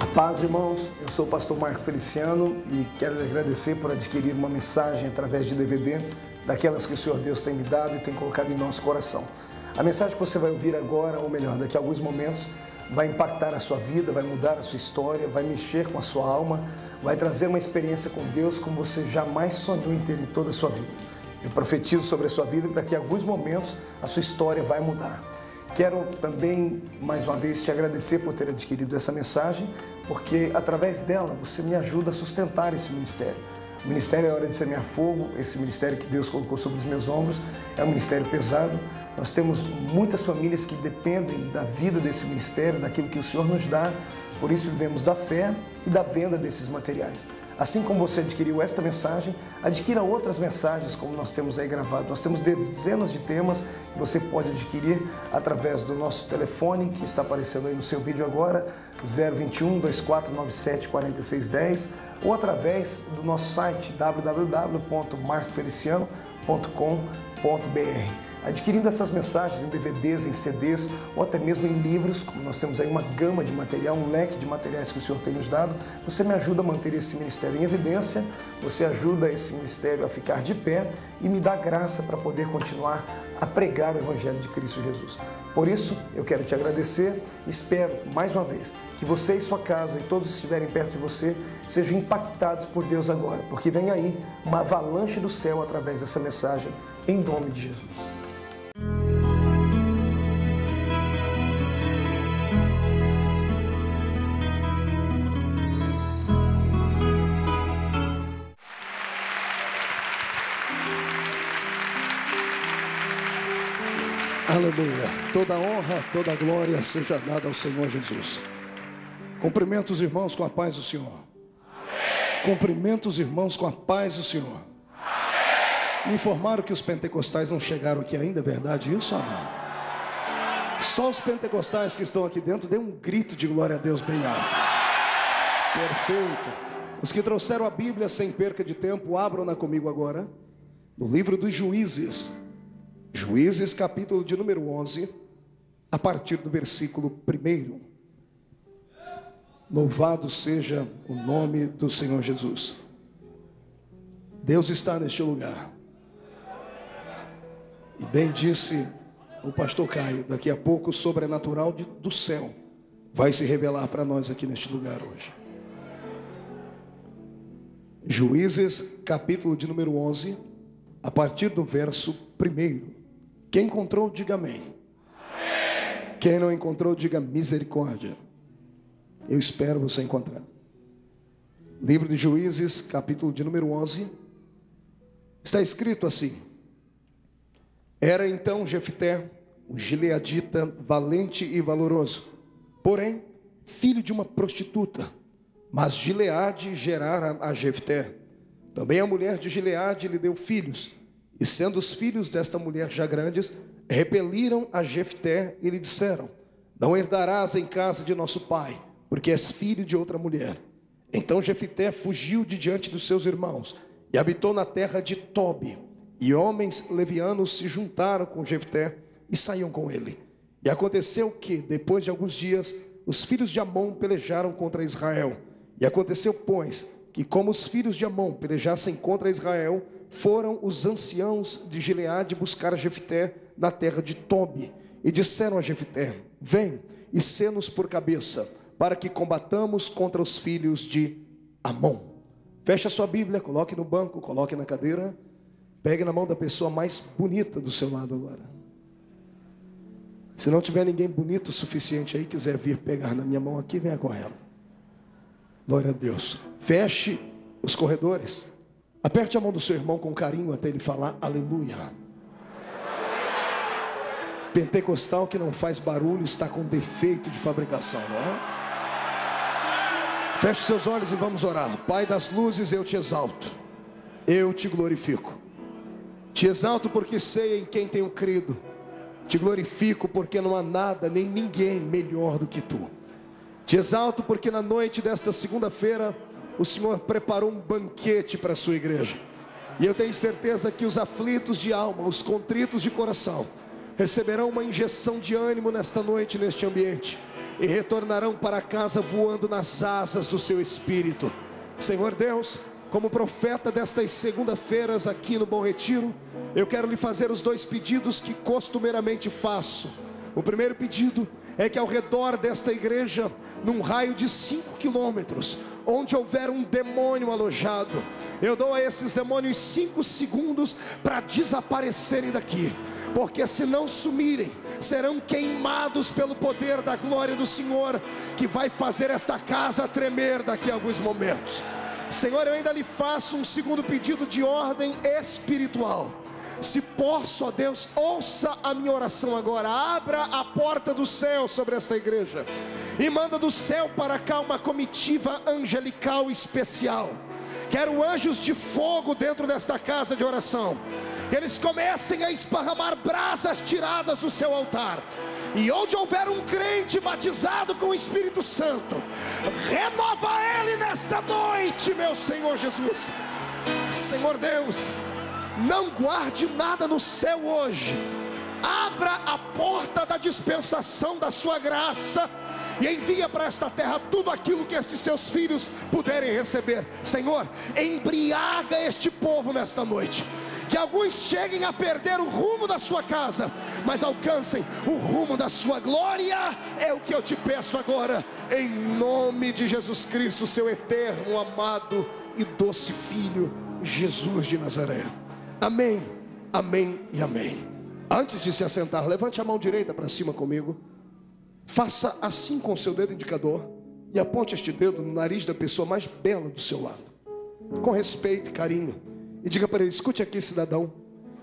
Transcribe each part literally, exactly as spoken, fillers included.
Paz, irmãos, eu sou o pastor Marco Feliciano e quero lhe agradecer por adquirir uma mensagem através de D V D, daquelas que o Senhor Deus tem me dado e tem colocado em nosso coração. A mensagem que você vai ouvir agora, ou melhor, daqui a alguns momentos, vai impactar a sua vida, vai mudar a sua história, vai mexer com a sua alma, vai trazer uma experiência com Deus como você jamais sonhou em ter em toda a sua vida. Eu profetizo sobre a sua vida que daqui a alguns momentos a sua história vai mudar. Quero também, mais uma vez, te agradecer por ter adquirido essa mensagem, porque através dela você me ajuda a sustentar esse ministério. O ministério É Hora de Semear Fogo, esse ministério que Deus colocou sobre os meus ombros, é um ministério pesado. Nós temos muitas famílias que dependem da vida desse ministério, daquilo que o Senhor nos dá, por isso vivemos da fé e da venda desses materiais. Assim como você adquiriu esta mensagem, adquira outras mensagens como nós temos aí gravado. Nós temos dezenas de temas que você pode adquirir através do nosso telefone, que está aparecendo aí no seu vídeo agora, zero vinte e um, vinte e quatro noventa e sete, quarenta e seis dez, ou através do nosso site w w w ponto marco feliciano ponto com ponto b r. Adquirindo essas mensagens em D V Ds, em C Ds ou até mesmo em livros, como nós temos aí uma gama de material, um leque de materiais que o Senhor tem nos dado, você me ajuda a manter esse ministério em evidência, você ajuda esse ministério a ficar de pé e me dá graça para poder continuar a pregar o Evangelho de Cristo Jesus. Por isso, eu quero te agradecer e espero, mais uma vez, que você e sua casa e todos que estiverem perto de você sejam impactados por Deus agora, porque vem aí uma avalanche do céu através dessa mensagem, em nome de Jesus. Aleluia, toda honra, toda glória seja dada ao Senhor Jesus. Cumprimento os irmãos com a paz do Senhor. Amém. Cumprimento os irmãos com a paz do Senhor. Amém. Me informaram que os pentecostais não chegaram aqui ainda, é verdade isso ou não? Só os pentecostais que estão aqui dentro, dê um grito de glória a Deus bem alto. Perfeito. Os que trouxeram a Bíblia sem perca de tempo, abram-na comigo agora, no livro dos Juízes. Juízes, capítulo de número onze, a partir do versículo primeiro. Louvado seja o nome do Senhor Jesus. Deus está neste lugar. E bem disse o pastor Caio, daqui a pouco o sobrenatural de, do céu vai se revelar para nós aqui neste lugar hoje. Juízes, capítulo de número onze, a partir do verso primeiro. Quem encontrou, diga amém. Amém. Quem não encontrou, diga misericórdia. Eu espero você encontrar. Livro de Juízes, capítulo de número onze. Está escrito assim: Era então Jefté, o gileadita, valente e valoroso, porém, filho de uma prostituta. Mas Gileade gerara a Jefté. Também a mulher de Gileade lhe deu filhos. E sendo os filhos desta mulher já grandes, repeliram a Jefté e lhe disseram: Não herdarás em casa de nosso pai, porque és filho de outra mulher. Então Jefté fugiu de diante dos seus irmãos e habitou na terra de Tobi. E homens levianos se juntaram com Jefté e saíam com ele. E aconteceu que, depois de alguns dias, os filhos de Amon pelejaram contra Israel. E aconteceu, pois, que como os filhos de Amon pelejassem contra Israel, foram os anciãos de Gileade buscar a Jefté na terra de Tobi, e disseram a Jefté: Vem e sê-nos por cabeça, para que combatamos contra os filhos de Amon. Feche a sua Bíblia, coloque no banco, coloque na cadeira, pegue na mão da pessoa mais bonita do seu lado agora. Se não tiver ninguém bonito o suficiente aí, quiser vir pegar na minha mão aqui, venha correndo. Glória a Deus. Feche os corredores. Aperte a mão do seu irmão com carinho até ele falar aleluia. Pentecostal que não faz barulho está com defeito de fabricação, não é? Feche seus olhos e vamos orar. Pai das luzes, eu te exalto, eu te glorifico. Te exalto porque sei em quem tenho crido. Te glorifico porque não há nada nem ninguém melhor do que tu. Te exalto porque na noite desta segunda-feira o Senhor preparou um banquete para a sua igreja. E eu tenho certeza que os aflitos de alma, os contritos de coração, receberão uma injeção de ânimo nesta noite, neste ambiente. e retornarão para casa voando nas asas do seu espírito. Senhor Deus, como profeta destas segunda-feiras aqui no Bom Retiro, eu quero lhe fazer os dois pedidos que costumeiramente faço. O primeiro pedido é que ao redor desta igreja, num raio de cinco quilômetros, onde houver um demônio alojado, eu dou a esses demônios cinco segundos para desaparecerem daqui, porque se não sumirem, serão queimados pelo poder da glória do Senhor, que vai fazer esta casa tremer daqui a alguns momentos. Senhor, eu ainda lhe faço um segundo pedido de ordem espiritual. Se posso, ó Deus, ouça a minha oração agora. Abra a porta do céu sobre esta igreja e manda do céu para cá uma comitiva angelical especial. Quero anjos de fogo dentro desta casa de oração, que eles comecem a esparramar brasas tiradas do seu altar. E onde houver um crente batizado com o Espírito Santo, renova ele nesta noite, meu Senhor Jesus. Senhor Deus, não guarde nada no céu hoje. Abra a porta da dispensação da sua graça e envia para esta terra tudo aquilo que estes seus filhos puderem receber. Senhor, embriaga este povo nesta noite. Que alguns cheguem a perder o rumo da sua casa, mas alcancem o rumo da sua glória. É o que eu te peço agora, em nome de Jesus Cristo, seu eterno, amado e doce Filho, Jesus de Nazaré. Amém, amém e amém. Antes de se assentar, levante a mão direita para cima comigo. Faça assim com o seu dedo indicador e aponte este dedo no nariz da pessoa mais bela do seu lado, com respeito e carinho. E diga para ele: escute aqui, cidadão.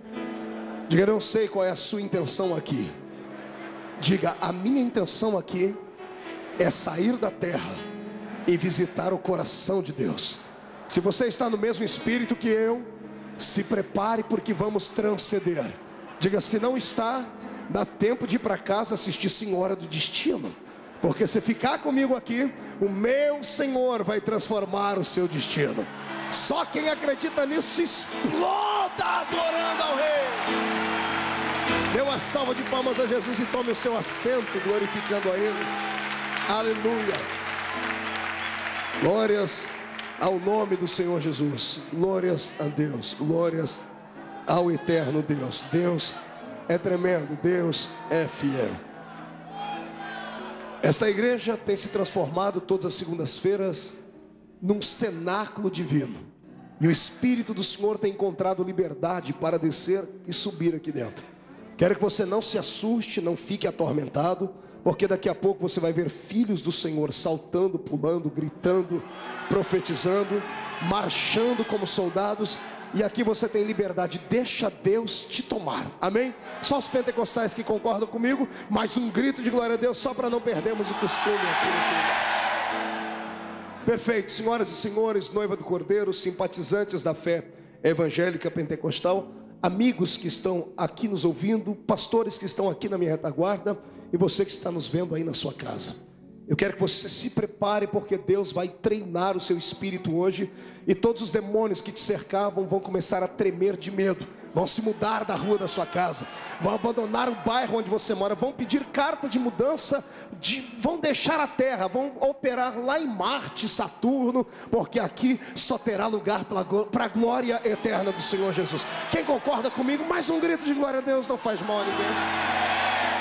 Diga: não sei qual é a sua intenção aqui. Diga: a minha intenção aqui é sair da terra e visitar o coração de Deus. Se você está no mesmo espírito que eu, se prepare, porque vamos transcender. Diga: se não está, dá tempo de ir para casa assistir Senhora do Destino, porque se ficar comigo aqui, o meu Senhor vai transformar o seu destino. Só quem acredita nisso exploda adorando ao Rei. Dê uma salva de palmas a Jesus e tome o seu assento, glorificando a Ele. Aleluia. Glórias ao nome do Senhor Jesus. Glórias a Deus. Glórias ao eterno Deus. Deus é tremendo. Deus é fiel. Esta igreja tem se transformado todas as segundas-feiras num cenáculo divino, e o Espírito do Senhor tem encontrado liberdade para descer e subir aqui dentro. Quero que você não se assuste, não fique atormentado, porque daqui a pouco você vai ver filhos do Senhor saltando, pulando, gritando, profetizando, marchando como soldados. E aqui você tem liberdade. Deixa Deus te tomar, amém? Só os pentecostais que concordam comigo, mais um grito de glória a Deus, só para não perdermos o costume aqui nesse lugar. Perfeito, senhoras e senhores, noiva do Cordeiro, simpatizantes da fé evangélica pentecostal, amigos que estão aqui nos ouvindo, pastores que estão aqui na minha retaguarda, e você que está nos vendo aí na sua casa. Eu quero que você se prepare, porque Deus vai treinar o seu espírito hoje, e todos os demônios que te cercavam vão começar a tremer de medo, vão se mudar da rua da sua casa, vão abandonar o bairro onde você mora, vão pedir carta de mudança, de, vão deixar a terra, vão operar lá em Marte, Saturno, porque aqui só terá lugar para a glória eterna do Senhor Jesus. Quem concorda comigo? Mais um grito de glória a Deus, não faz mal a ninguém.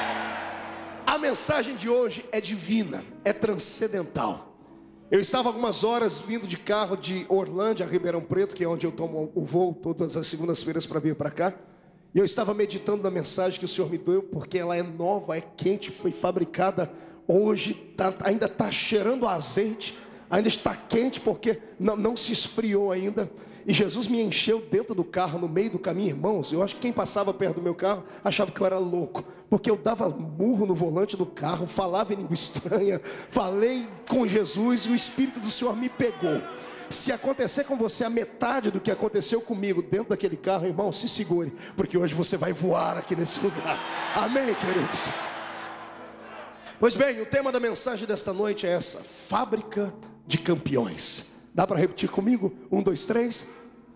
A mensagem de hoje é divina, é transcendental. Eu estava algumas horas vindo de carro de Orlândia a Ribeirão Preto, que é onde eu tomo o voo todas as segundas-feiras para vir para cá. E eu estava meditando na mensagem que o Senhor me deu, porque ela é nova, é quente, foi fabricada hoje, tá, ainda está cheirando a azeite, ainda está quente porque não, não se esfriou ainda. E Jesus me encheu dentro do carro, no meio do caminho, irmãos. Eu acho que quem passava perto do meu carro achava que eu era louco, porque eu dava murro no volante do carro, falava em língua estranha, falei com Jesus e o Espírito do Senhor me pegou. Se acontecer com você a metade do que aconteceu comigo dentro daquele carro, irmão, se segure, porque hoje você vai voar aqui nesse lugar. Amém, queridos? Pois bem, o tema da mensagem desta noite é essa: fábrica de campeões. Dá para repetir comigo? Um, dois, três.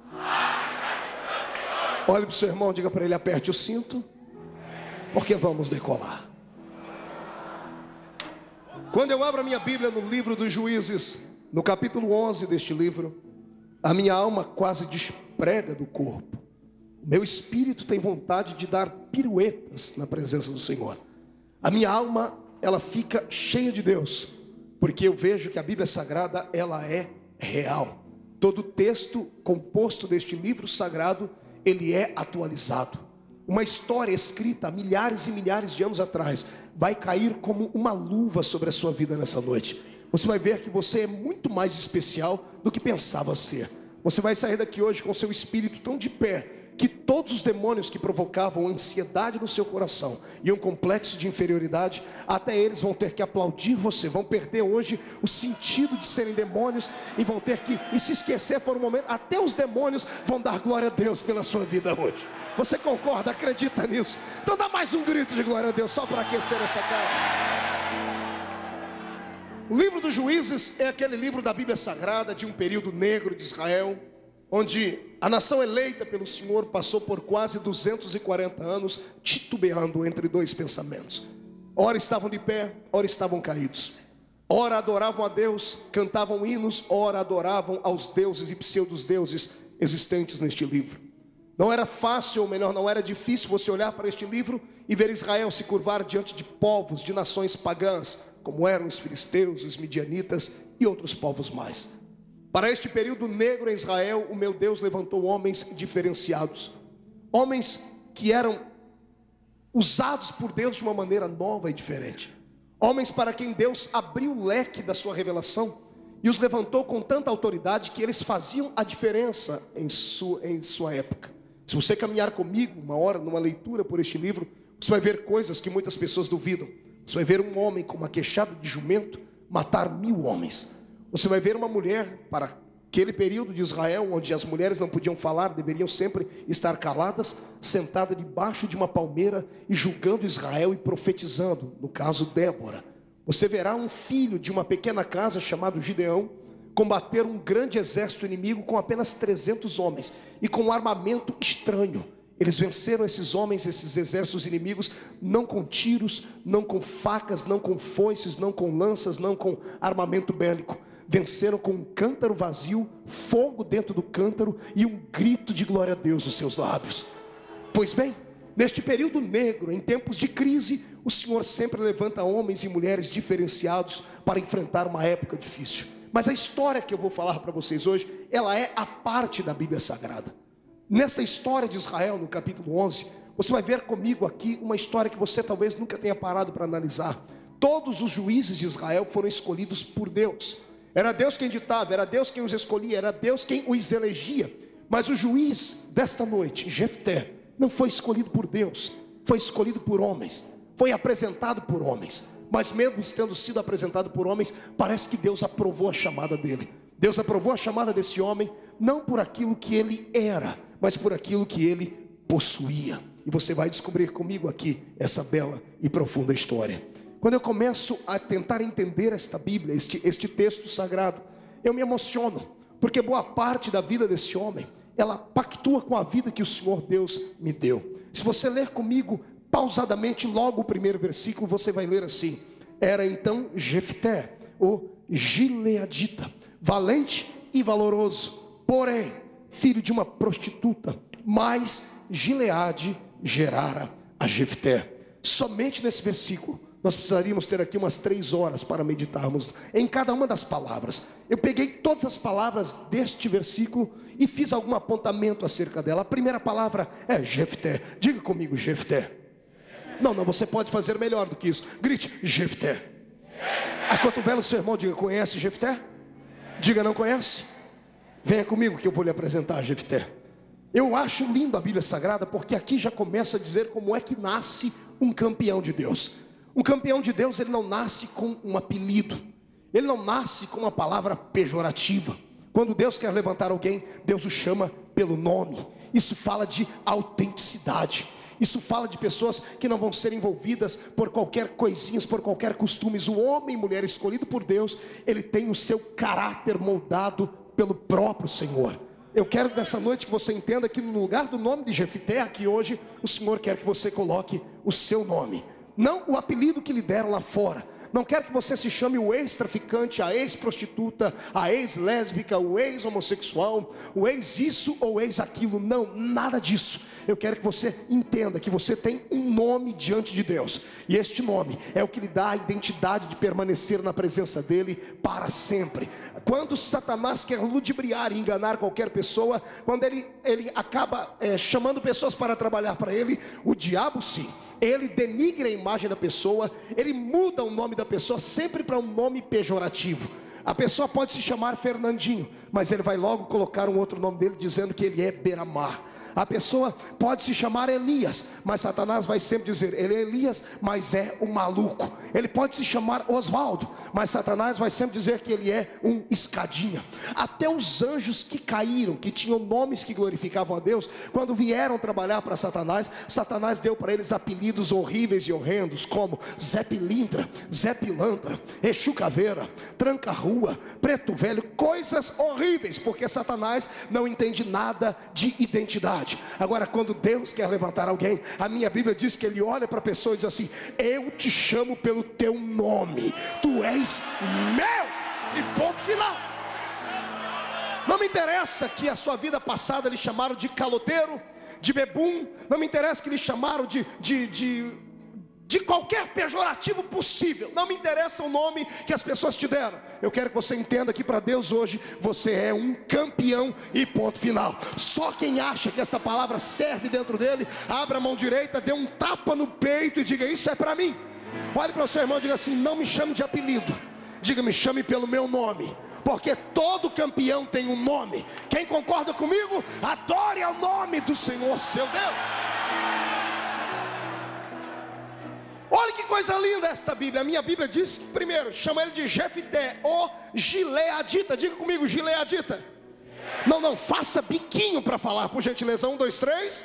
Olhe para o seu irmão, diga para ele: aperte o cinto, porque vamos decolar. Quando eu abro a minha Bíblia no livro dos Juízes, no capítulo onze deste livro, a minha alma quase desprega do corpo. O meu espírito tem vontade de dar piruetas na presença do Senhor. A minha alma, ela fica cheia de Deus, porque eu vejo que a Bíblia Sagrada, ela é real. Todo texto composto deste livro sagrado, ele é atualizado. Uma história escrita há milhares e milhares de anos atrás vai cair como uma luva sobre a sua vida nessa noite. Você vai ver que você é muito mais especial do que pensava ser. Você vai sair daqui hoje com seu espírito tão de pé, que todos os demônios que provocavam ansiedade no seu coração e um complexo de inferioridade, até eles vão ter que aplaudir você, vão perder hoje o sentido de serem demônios e vão ter que e se esquecer por um momento. Até os demônios vão dar glória a Deus pela sua vida hoje. Você concorda? Acredita nisso? Então dá mais um grito de glória a Deus, só para aquecer essa casa. O livro dos Juízes é aquele livro da Bíblia Sagrada de um período negro de Israel, onde a nação eleita pelo Senhor passou por quase duzentos e quarenta anos titubeando entre dois pensamentos. Ora estavam de pé, ora estavam caídos. Ora adoravam a Deus, cantavam hinos, ora adoravam aos deuses e pseudos deuses existentes neste livro. Não era fácil, ou melhor, não era difícil você olhar para este livro e ver Israel se curvar diante de povos, de nações pagãs, como eram os filisteus, os midianitas e outros povos mais. Para este período negro em Israel, o meu Deus levantou homens diferenciados, homens que eram usados por Deus de uma maneira nova e diferente, homens para quem Deus abriu o leque da sua revelação e os levantou com tanta autoridade que eles faziam a diferença em sua, em sua época. Se você caminhar comigo uma hora numa leitura por este livro, você vai ver coisas que muitas pessoas duvidam. Você vai ver um homem com uma queixada de jumento matar mil homens. Você vai ver uma mulher, para aquele período de Israel, onde as mulheres não podiam falar, deveriam sempre estar caladas, sentada debaixo de uma palmeira e julgando Israel e profetizando, no caso Débora. Você verá um filho de uma pequena casa chamado Gideão combater um grande exército inimigo com apenas trezentos homens e com um armamento estranho. Eles venceram esses homens, esses exércitos inimigos, não com tiros, não com facas, não com foices, não com lanças, não com armamento bélico. Venceram com um cântaro vazio, fogo dentro do cântaro e um grito de glória a Deus nos seus lábios. Pois bem, neste período negro, em tempos de crise, o Senhor sempre levanta homens e mulheres diferenciados para enfrentar uma época difícil. Mas a história que eu vou falar para vocês hoje, ela é a parte da Bíblia Sagrada. Nessa história de Israel, no capítulo onze, você vai ver comigo aqui uma história que você talvez nunca tenha parado para analisar. Todos os juízes de Israel foram escolhidos por Deus. Era Deus quem ditava, era Deus quem os escolhia, era Deus quem os elegia. Mas o juiz desta noite, Jefté, não foi escolhido por Deus, foi escolhido por homens, foi apresentado por homens. Mas mesmo tendo sido apresentado por homens, parece que Deus aprovou a chamada dele. Deus aprovou a chamada desse homem, não por aquilo que ele era, mas por aquilo que ele possuía. E você vai descobrir comigo aqui essa bela e profunda história. Quando eu começo a tentar entender esta Bíblia, este, este texto sagrado, eu me emociono, porque boa parte da vida desse homem, ela pactua com a vida que o Senhor Deus me deu. Se você ler comigo pausadamente logo o primeiro versículo, você vai ler assim: era então Jefté, o gileadita, valente e valoroso, porém filho de uma prostituta, mas Gileade gerara a Jefté. Somente nesse versículo nós precisaríamos ter aqui umas três horas para meditarmos em cada uma das palavras. Eu peguei todas as palavras deste versículo e fiz algum apontamento acerca dela. A primeira palavra é Jefté. Diga comigo, Jefté. Não, não, você pode fazer melhor do que isso. Grite, Jefté. Acotovela o seu irmão, diga, conhece Jefté? Diga, não conhece? Venha comigo que eu vou lhe apresentar Jefté. Eu acho lindo a Bíblia Sagrada, porque aqui já começa a dizer como é que nasce um campeão de Deus. Um campeão de Deus, ele não nasce com um apelido, ele não nasce com uma palavra pejorativa. Quando Deus quer levantar alguém, Deus o chama pelo nome. Isso fala de autenticidade. Isso fala de pessoas que não vão ser envolvidas por qualquer coisinhas, por qualquer costumes. O homem e mulher escolhido por Deus, ele tem o seu caráter moldado pelo próprio Senhor. Eu quero nessa noite que você entenda que no lugar do nome de Jefté, aqui hoje, o Senhor quer que você coloque o seu nome. Não o apelido que lhe deram lá fora, Não quero que você se chame o ex-traficante, a ex-prostituta, a ex-lésbica, o ex-homossexual, o ex-isso ou ex-aquilo. Não, nada disso. Eu quero que você entenda que você tem um nome diante de Deus. E este nome é o que lhe dá a identidade de permanecer na presença dele para sempre. Quando Satanás quer ludibriar e enganar qualquer pessoa, quando ele, ele acaba é, chamando pessoas para trabalhar para ele, o diabo sim, ele denigra a imagem da pessoa, ele muda o nome da pessoa sempre para um nome pejorativo. A pessoa pode se chamar Fernandinho, mas ele vai logo colocar um outro nome dele dizendo que ele é Beramar. A pessoa pode se chamar Elias, mas Satanás vai sempre dizer, ele é Elias, mas é um maluco. Ele pode se chamar Osvaldo, mas Satanás vai sempre dizer que ele é um escadinha. Até os anjos que caíram, que tinham nomes que glorificavam a Deus, quando vieram trabalhar para Satanás, Satanás deu para eles apelidos horríveis e horrendos, como Zé Pilintra, Zé Pilantra, Exu Caveira, Tranca-Rua, Preto Velho, coisas horríveis, porque Satanás não entende nada de identidade. Agora, quando Deus quer levantar alguém, a minha Bíblia diz que ele olha para a pessoa e diz assim: eu te chamo pelo teu nome, tu és meu, e ponto final. Não me interessa que a sua vida passada lhe chamaram de caloteiro, de bebum, não me interessa que lhe chamaram de, de, de, de qualquer pejorativo possível, não me interessa o nome que as pessoas te deram. Eu quero que você entenda que para Deus hoje você é um campeão e ponto final. Só quem acha que essa palavra serve dentro dele, abra a mão direita, dê um tapa no peito e diga: isso é para mim. Olhe para o seu irmão e diga assim: não me chame de apelido, diga: me chame pelo meu nome, porque todo campeão tem um nome. Quem concorda comigo, adore ao nome do Senhor seu Deus. Olha que coisa linda esta Bíblia. A minha Bíblia diz que primeiro chama ele de Jefté, o Gileadita. Diga comigo, Gileadita. Não, não, faça biquinho para falar, por gentileza. Um, dois, três.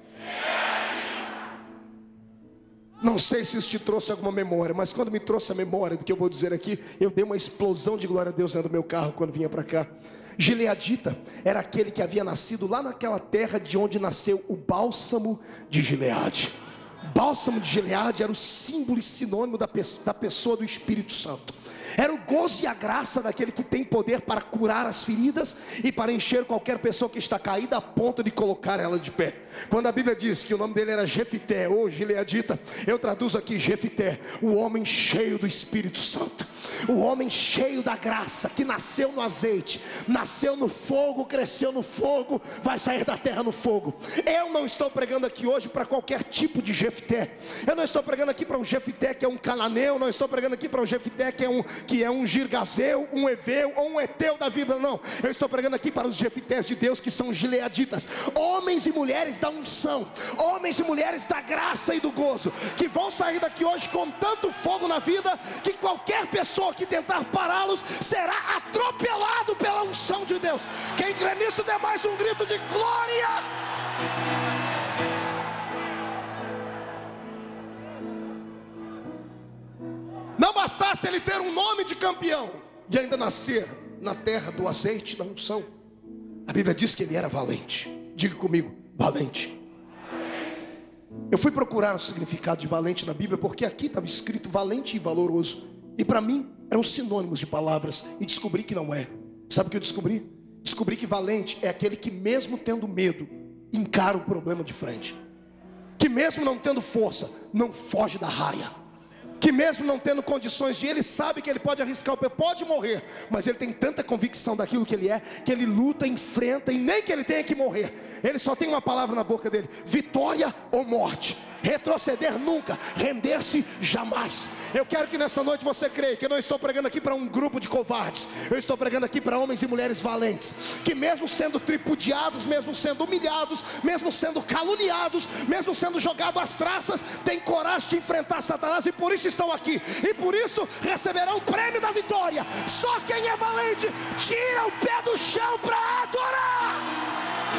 Não sei se isso te trouxe alguma memória, mas quando me trouxe a memória do que eu vou dizer aqui, eu dei uma explosão de glória a Deus dentro do meu carro quando vinha para cá. Gileadita era aquele que havia nascido lá naquela terra de onde nasceu o bálsamo de Gileade. Bálsamo de Gileade era o símbolo e sinônimo da pessoa do Espírito Santo. Era o gozo e a graça daquele que tem poder para curar as feridas e para encher qualquer pessoa que está caída a ponto de colocar ela de pé. Quando a Bíblia diz que o nome dele era Jefté ou Gileadita, eu traduzo aqui Jefté, o homem cheio do Espírito Santo, o homem cheio da graça, que nasceu no azeite, nasceu no fogo, cresceu no fogo, vai sair da terra no fogo. Eu não estou pregando aqui hoje para qualquer tipo de Jefté. Eu não estou pregando aqui para um Jefté que é um cananeu, não estou pregando aqui para um Jefté que é um que é um girgazeu, um eveu ou um eteu da Bíblia, não. Eu estou pregando aqui para os Jeftés de Deus, que são gileaditas, homens e mulheres da unção, homens e mulheres da graça e do gozo, que vão sair daqui hoje com tanto fogo na vida, que qualquer pessoa que tentar pará-los será atropelado pela unção de Deus. Quem crê nisso, dê mais um grito de glória. Não bastasse ele ter um nome de campeão e ainda nascer na terra do azeite da unção, a Bíblia diz que ele era valente. Diga comigo, valente. Eu fui procurar o significado de valente na Bíblia, porque aqui estava escrito valente e valoroso, e para mim eram sinônimos de palavras, e descobri que não é. Sabe o que eu descobri? Descobri que valente é aquele que mesmo tendo medo, encara o problema de frente, que mesmo não tendo força, não foge da raia, que mesmo não tendo condições de, ele sabe que ele pode arriscar o pé, pode morrer, mas ele tem tanta convicção daquilo que ele é, que ele luta, enfrenta, e nem que ele tenha que morrer, ele só tem uma palavra na boca dele: vitória ou morte. Retroceder nunca, render-se jamais. Eu quero que nessa noite você creia que eu não estou pregando aqui para um grupo de covardes, eu estou pregando aqui para homens e mulheres valentes, que mesmo sendo tripudiados, mesmo sendo humilhados, mesmo sendo caluniados, mesmo sendo jogados às traças, tem coragem de enfrentar Satanás, e por isso estão aqui, e por isso receberão o prêmio da vitória. Só quem é valente tira o pé do chão para adorar.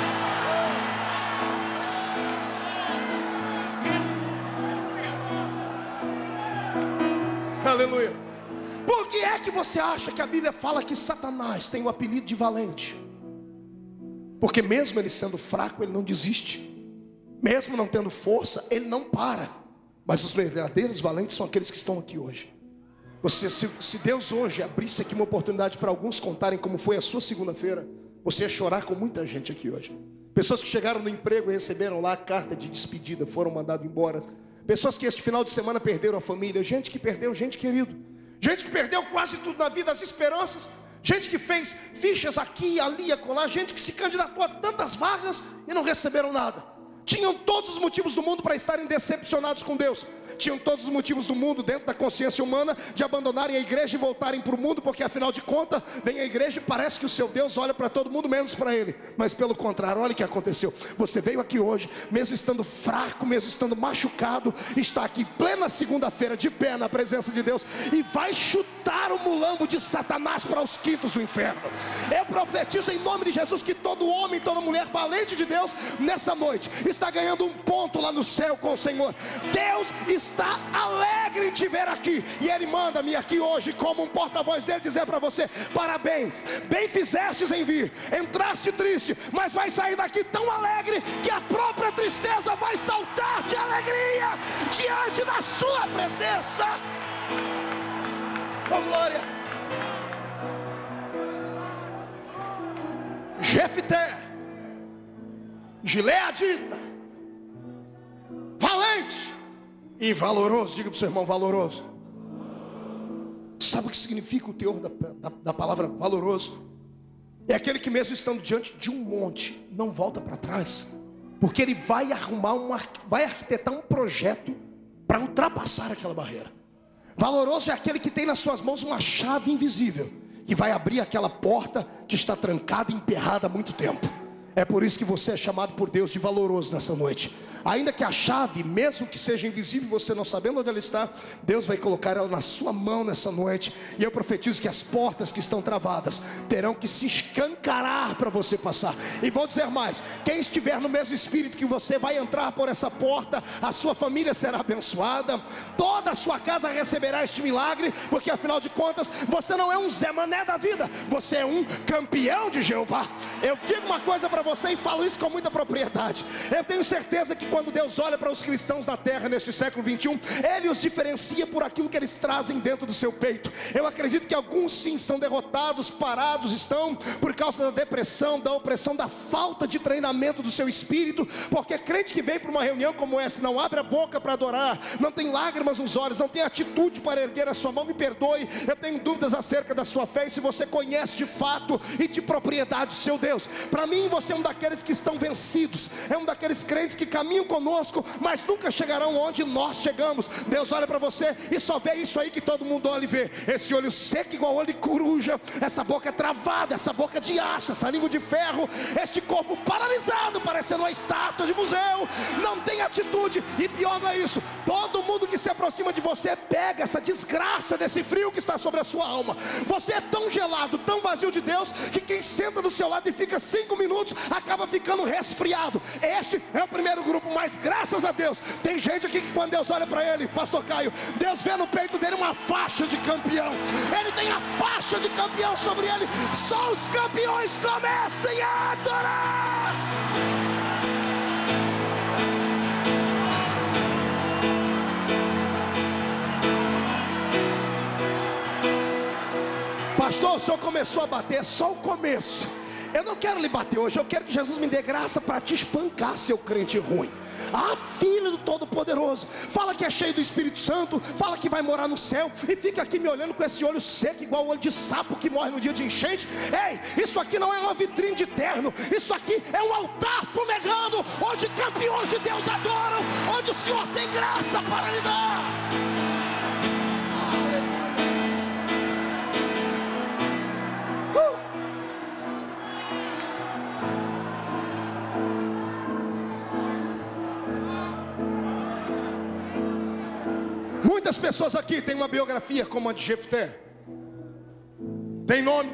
Aleluia. Por que é que você acha que a Bíblia fala que Satanás tem o apelido de valente? Porque mesmo ele sendo fraco, ele não desiste. Mesmo não tendo força, ele não para. Mas os verdadeiros valentes são aqueles que estão aqui hoje. Você, se, se Deus hoje abrisse aqui uma oportunidade para alguns contarem como foi a sua segunda-feira, você ia chorar com muita gente aqui hoje. Pessoas que chegaram no emprego e receberam lá a carta de despedida, foram mandados embora. Pessoas que este final de semana perderam a família. Gente que perdeu gente querido. Gente que perdeu quase tudo na vida, as esperanças. Gente que fez fichas aqui, ali, acolá. Gente que se candidatou a tantas vagas e não receberam nada. Tinham todos os motivos do mundo para estarem decepcionados com Deus. Tinham todos os motivos do mundo, dentro da consciência humana, de abandonarem a igreja e voltarem para o mundo, porque afinal de contas, vem a igreja e parece que o seu Deus olha para todo mundo, menos para ele. Mas pelo contrário, olha o que aconteceu. Você veio aqui hoje, mesmo estando fraco, mesmo estando machucado, está aqui plena segunda-feira, de pé na presença de Deus, e vai chutar o mulambo de Satanás para os quintos do inferno. Eu profetizo em nome de Jesus que todo homem, toda mulher valente de Deus, nessa noite, está ganhando um ponto lá no céu com o Senhor. Deus está está alegre em te ver aqui, e Ele manda-me aqui hoje como um porta-voz dele dizer para você: parabéns, bem fizestes em vir. Entraste triste, mas vai sair daqui tão alegre que a própria tristeza vai saltar de alegria diante da sua presença. Oh glória! Jefté, gileadita, valente e valoroso. Diga para o seu irmão: valoroso. Sabe o que significa o teor da, da, da palavra valoroso? É aquele que mesmo estando diante de um monte, não volta para trás, porque ele vai arrumar, uma, vai arquitetar um projeto para ultrapassar aquela barreira. Valoroso é aquele que tem nas suas mãos uma chave invisível, que vai abrir aquela porta que está trancada e emperrada há muito tempo. É por isso que você é chamado por Deus de valoroso nessa noite. Ainda que a chave, mesmo que seja invisível, você não sabendo onde ela está, Deus vai colocar ela na sua mão nessa noite. E eu profetizo que as portas que estão travadas terão que se escancarar para você passar. E vou dizer mais: quem estiver no mesmo espírito que você vai entrar por essa porta, a sua família será abençoada, toda a sua casa receberá este milagre, porque afinal de contas, você não é um Zé Mané da vida, você é um campeão de Jeová. Eu digo uma coisa para você e falo isso com muita propriedade. Eu tenho certeza que quando Deus olha para os cristãos na terra neste século vinte e um, Ele os diferencia por aquilo que eles trazem dentro do seu peito. Eu acredito que alguns sim são derrotados, parados estão por causa da depressão, da opressão, da falta de treinamento do seu espírito, porque crente que vem para uma reunião como essa, não abre a boca para adorar, não tem lágrimas nos olhos, não tem atitude para erguer a sua mão. Me perdoe, eu tenho dúvidas acerca da sua fé e se você conhece de fato e de propriedade o seu Deus. Para mim, você é um daqueles que estão vencidos, é um daqueles crentes que caminham conosco, mas nunca chegarão onde nós chegamos. Deus olha para você e só vê isso aí que todo mundo olha e vê: esse olho seco igual olho de coruja, essa boca travada, essa boca de aço, essa língua de ferro, este corpo paralisado, parecendo uma estátua de museu, não tem atitude. E pior não é isso, todo mundo que se aproxima de você pega essa desgraça desse frio que está sobre a sua alma. Você é tão gelado, tão vazio de Deus, que quem senta do seu lado e fica cinco minutos acaba ficando resfriado. Este é o primeiro grupo, mas graças a Deus, tem gente aqui que quando Deus olha para ele, pastor Caio, Deus vê no peito dele uma faixa de campeão. Ele tem a faixa de campeão sobre ele. Só os campeões comecem a adorar. Pastor, o senhor começou a bater, é só o começo. Eu não quero lhe bater hoje, eu quero que Jesus me dê graça para te espancar, seu crente ruim. Ah, filho do Todo-Poderoso, fala que é cheio do Espírito Santo, fala que vai morar no céu, e fica aqui me olhando com esse olho seco, igual o olho de sapo que morre no dia de enchente. Ei, isso aqui não é uma vitrine de terno, isso aqui é um altar fumegando, onde campeões de Deus adoram, onde o Senhor tem graça para lhe dar. Muitas pessoas aqui têm uma biografia como a de Jefté, tem nome,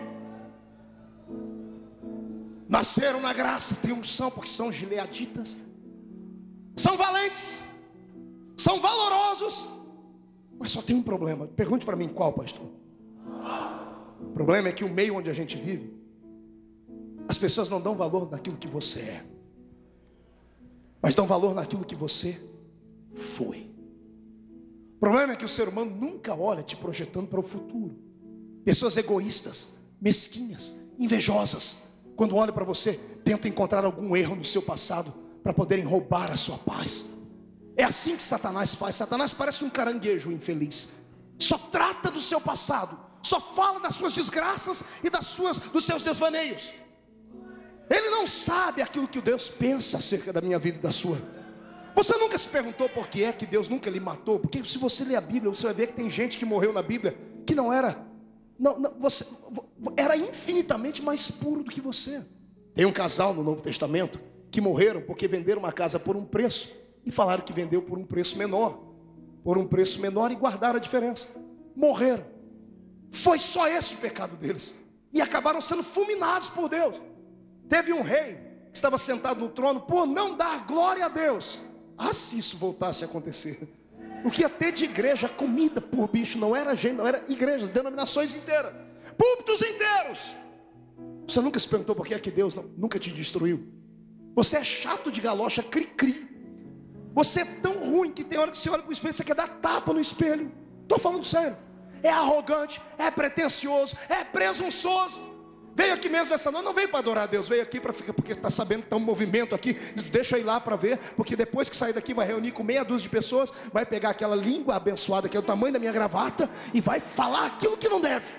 nasceram na graça, tem unção, porque são gileaditas, são valentes, são valorosos, mas só tem um problema. Pergunte para mim qual, pastor? O problema é que o meio onde a gente vive, as pessoas não dão valor naquilo que você é, mas dão valor naquilo que você foi. problema é que o ser humano nunca olha te projetando para o futuro. Pessoas egoístas, mesquinhas, invejosas, quando olham para você, tentam encontrar algum erro no seu passado para poderem roubar a sua paz. É assim que Satanás faz. Satanás parece um caranguejo infeliz. Só trata do seu passado, só fala das suas desgraças e das suas, dos seus desvaneios. Ele não sabe aquilo que Deus pensa acerca da minha vida e da sua. Você nunca se perguntou por que é que Deus nunca lhe matou? Porque se você ler a Bíblia, você vai ver que tem gente que morreu na Bíblia que não era, não, não, você, era infinitamente mais puro do que você. Tem um casal no Novo Testamento que morreram porque venderam uma casa por um preço e falaram que vendeu por um preço menor, por um preço menor e guardaram a diferença. Morreram. Foi só esse o pecado deles e acabaram sendo fulminados por Deus. Teve um rei que estava sentado no trono por não dar glória a Deus. Ah, se isso voltasse a acontecer, o que ia ter de igreja, comida por bicho, não era gente, não era igrejas, denominações inteiras, púlpitos inteiros. Você nunca se perguntou por que é que Deus não, nunca te destruiu? Você é chato de galocha, cri-cri. Você é tão ruim que tem hora que você olha para o espelho e você quer dar tapa no espelho. Estou falando sério. É arrogante, é pretensioso, é presunçoso. Veio aqui mesmo nessa noite, não veio para adorar a Deus, veio aqui para ficar, porque está sabendo que está um movimento aqui, deixa eu ir lá para ver, porque depois que sair daqui vai reunir com meia dúzia de pessoas, vai pegar aquela língua abençoada que é o tamanho da minha gravata e vai falar aquilo que não deve.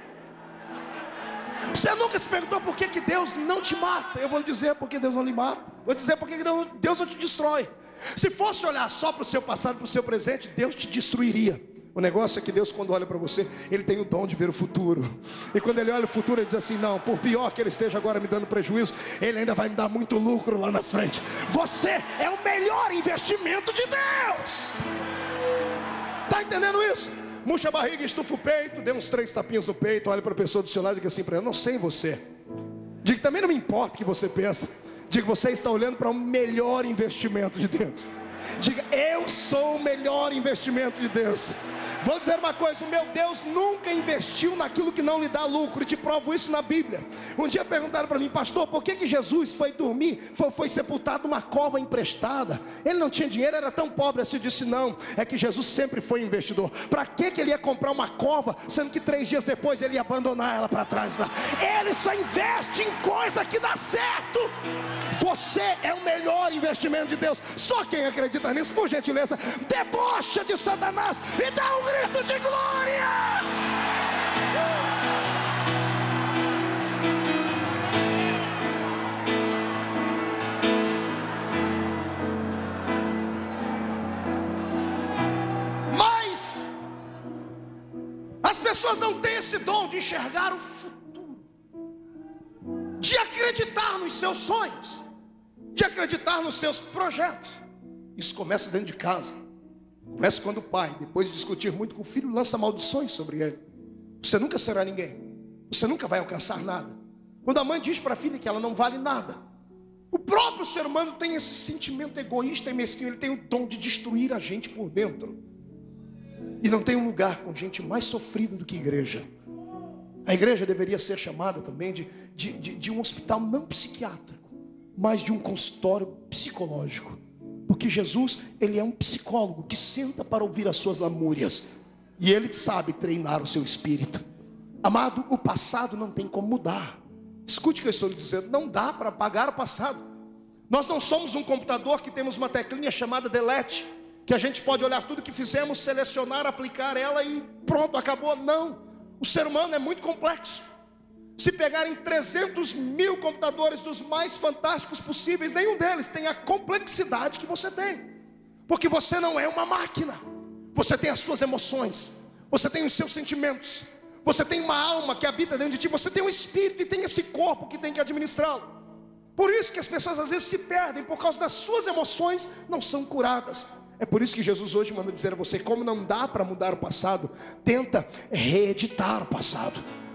Você nunca se perguntou por que, que Deus não te mata? Eu vou lhe dizer porque Deus não lhe mata, vou dizer porque que Deus, Deus não te destrói. Se fosse olhar só para o seu passado, para o seu presente, Deus te destruiria. O negócio é que Deus, quando olha para você, Ele tem o dom de ver o futuro. E quando Ele olha o futuro, Ele diz assim: não, por pior que Ele esteja agora me dando prejuízo, Ele ainda vai me dar muito lucro lá na frente. Você é o melhor investimento de Deus. Está entendendo isso? Murcha a barriga, estufa o peito, dê uns três tapinhos no peito, olha para a pessoa do seu lado e diga assim para ela: não sei você. Diga, também não me importa o que você pensa. Diga, você está olhando para o melhor investimento de Deus. Diga, eu sou o melhor investimento de Deus. Vou dizer uma coisa: o meu Deus nunca investiu naquilo que não lhe dá lucro. E te provo isso na Bíblia. Um dia perguntaram para mim: pastor, por que que Jesus foi dormir, foi, foi sepultado numa cova emprestada? Ele não tinha dinheiro, era tão pobre assim. Eu disse: não, é que Jesus sempre foi investidor. Para que que ele ia comprar uma cova, sendo que três dias depois ele ia abandonar ela para trás lá? Ele só investe em coisa que dá certo. Você é o melhor investimento de Deus. Só quem acredita nisso, por gentileza, debocha de Satanás e dá um grito de glória. Mas as pessoas não têm esse dom de enxergar o futuro, de acreditar nos seus sonhos, de acreditar nos seus projetos. Isso começa dentro de casa. Começa quando o pai, depois de discutir muito com o filho, lança maldições sobre ele. Você nunca será ninguém, você nunca vai alcançar nada. Quando a mãe diz para a filha que ela não vale nada, o próprio ser humano tem esse sentimento egoísta e mesquinho. Ele tem o dom de destruir a gente por dentro. E não tem um lugar com gente mais sofrida do que igreja. A igreja deveria ser chamada também de, de, de, de um hospital não psiquiátrico, mas de um consultório psicológico. Porque Jesus, Ele é um psicólogo que senta para ouvir as suas lamúrias. E Ele sabe treinar o seu espírito. Amado, o passado não tem como mudar. Escute o que eu estou lhe dizendo. Não dá para apagar o passado. Nós não somos um computador que temos uma teclinha chamada delete, que a gente pode olhar tudo que fizemos, selecionar, aplicar ela e pronto, acabou. Não. O ser humano é muito complexo. Se pegarem trezentos mil computadores dos mais fantásticos possíveis, nenhum deles tem a complexidade que você tem. Porque você não é uma máquina. Você tem as suas emoções, você tem os seus sentimentos, você tem uma alma que habita dentro de ti, você tem um espírito e tem esse corpo que tem que administrá-lo. Por isso que as pessoas às vezes se perdem, por causa das suas emoções não são curadas. É por isso que Jesus hoje manda dizer a você: como não dá para mudar o passado, tenta reeditar o passado.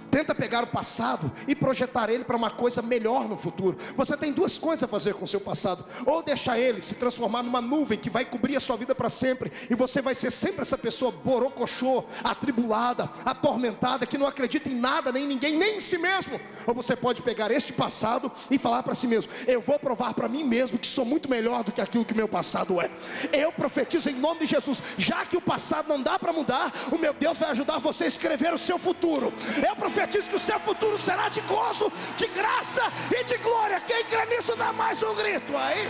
tenta pegar o passado e projetar ele para uma coisa melhor no futuro. Você tem duas coisas a fazer com o seu passado: ou deixar ele se transformar numa nuvem que vai cobrir a sua vida para sempre, e você vai ser sempre essa pessoa borocochô, atribulada, atormentada, que não acredita em nada, nem em ninguém, nem em si mesmo. Ou você pode pegar este passado e falar para si mesmo: eu vou provar para mim mesmo que sou muito melhor do que aquilo que meu passado é. Eu profetizo em nome de Jesus, já que o passado não dá para mudar, o meu Deus vai ajudar você a escrever o seu futuro. Eu profetizo que o seu futuro será de gozo, de graça e de glória. Quem crê nisso dá mais um grito aí.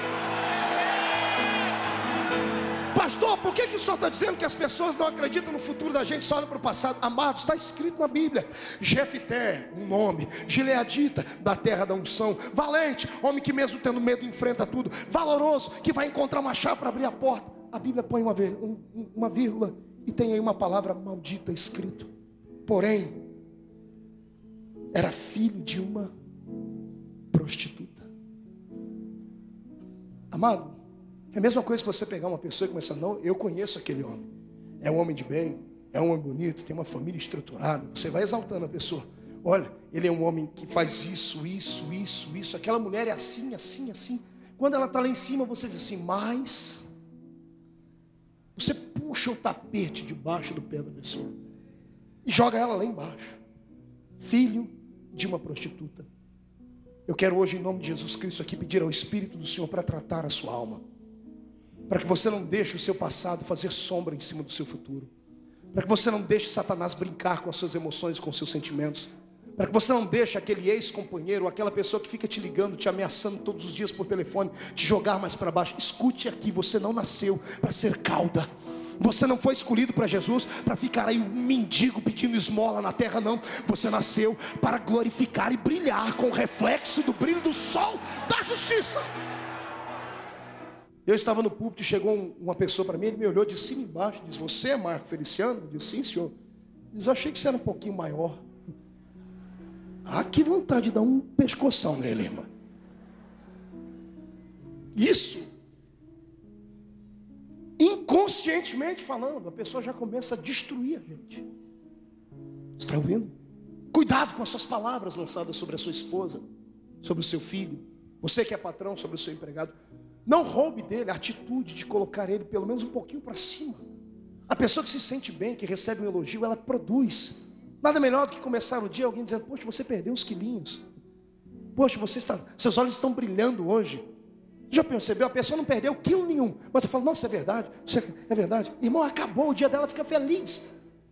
Pastor, por que, que o senhor está dizendo que as pessoas não acreditam no futuro da gente, só olham para o passado? Amados, está escrito na Bíblia: Jefité, um nome; Gileadita, da terra da unção; valente, homem que mesmo tendo medo enfrenta tudo; valoroso, que vai encontrar uma chave para abrir a porta. A Bíblia põe uma, uma vírgula e tem aí uma palavra maldita escrito: porém, era filho de uma prostituta. Amado, é a mesma coisa que você pegar uma pessoa e começar: não, eu conheço aquele homem, é um homem de bem, é um homem bonito, tem uma família estruturada. Você vai exaltando a pessoa: olha, ele é um homem que faz isso, isso, isso, isso. Aquela mulher é assim, assim, assim. Quando ela está lá em cima, você diz assim: mas... você puxa o tapete debaixo do pé da pessoa e joga ela lá embaixo. Filho de uma prostituta. Eu quero hoje, em nome de Jesus Cristo, aqui pedir ao Espírito do Senhor para tratar a sua alma, para que você não deixe o seu passado fazer sombra em cima do seu futuro, para que você não deixe Satanás brincar com as suas emoções, com os seus sentimentos, para que você não deixe aquele ex-companheiro, aquela pessoa que fica te ligando, te ameaçando todos os dias por telefone, te jogar mais para baixo. Escute aqui: você não nasceu para ser cauda. Você não foi escolhido para Jesus para ficar aí um mendigo pedindo esmola na terra, não. Você nasceu para glorificar e brilhar com o reflexo do brilho do sol da justiça. Eu estava no púlpito e chegou um, uma pessoa para mim, ele me olhou de cima e embaixo, disse: você é Marco Feliciano? Eu disse: sim, senhor. Ele disse: eu achei que você era um pouquinho maior. Ah, que vontade de dar um pescoção nele, irmão. Isso, inconscientemente falando, a pessoa já começa a destruir a gente. Você está ouvindo? Cuidado com as suas palavras lançadas sobre a sua esposa, sobre o seu filho. Você que é patrão, sobre o seu empregado. Não roube dele a atitude de colocar ele pelo menos um pouquinho para cima. A pessoa que se sente bem, que recebe um elogio, ela produz. Nada melhor do que começar o dia alguém dizendo: poxa, você perdeu uns quilinhos. Poxa, você está, seus olhos estão brilhando hoje. Já percebeu? A pessoa não perdeu quilo nenhum, mas você fala: nossa, é verdade, é verdade. Irmão, acabou o dia dela, fica feliz.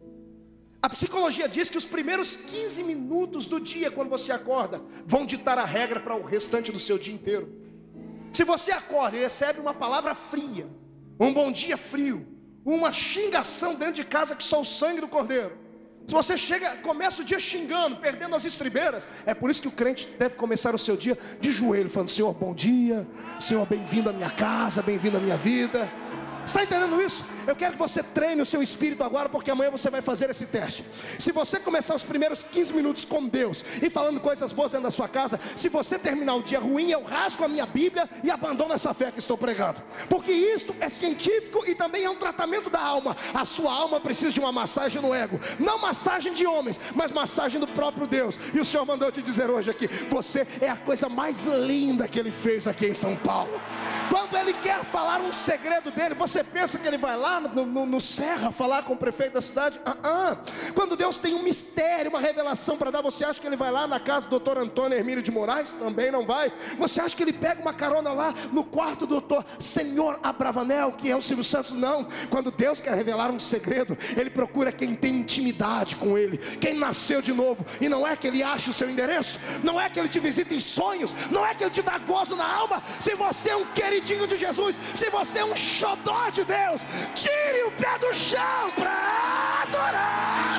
A psicologia diz que os primeiros quinze minutos do dia, quando você acorda, vão ditar a regra para o restante do seu dia inteiro. Se você acorda e recebe uma palavra fria, um bom dia frio, uma xingação dentro de casa que só o sangue do cordeiro, se você chega, começa o dia xingando, perdendo as estribeiras, é por isso que o crente deve começar o seu dia de joelho, falando: Senhor, bom dia, Senhor, bem-vindo à minha casa, bem-vindo à minha vida. Está entendendo isso? Eu quero que você treine o seu espírito agora, porque amanhã você vai fazer esse teste. Se você começar os primeiros quinze minutos com Deus e falando coisas boas dentro da sua casa, se você terminar o dia ruim, eu rasgo a minha Bíblia e abandono essa fé que estou pregando, porque isto é científico e também é um tratamento da alma. A sua alma precisa de uma massagem no ego, não massagem de homens, mas massagem do próprio Deus. E o Senhor mandou te dizer hoje aqui: você é a coisa mais linda que Ele fez aqui em São Paulo. Quando Ele quer falar um segredo dele, você Você pensa que ele vai lá no, no, no Serra falar com o prefeito da cidade? Ah, ah. Quando Deus tem um mistério, uma revelação para dar, você acha que ele vai lá na casa do doutor Antônio Hermílio de Moraes? Também não vai. Você acha que ele pega uma carona lá no quarto do doutor Senhor Abravanel, que é o Silvio Santos? Não. Quando Deus quer revelar um segredo, Ele procura quem tem intimidade com Ele, quem nasceu de novo. E não é que Ele ache o seu endereço, não é que Ele te visita em sonhos, não é que Ele te dá gozo na alma. Se você é um queridinho de Jesus, se você é um xodó de Deus, tire o pé do chão para adorar.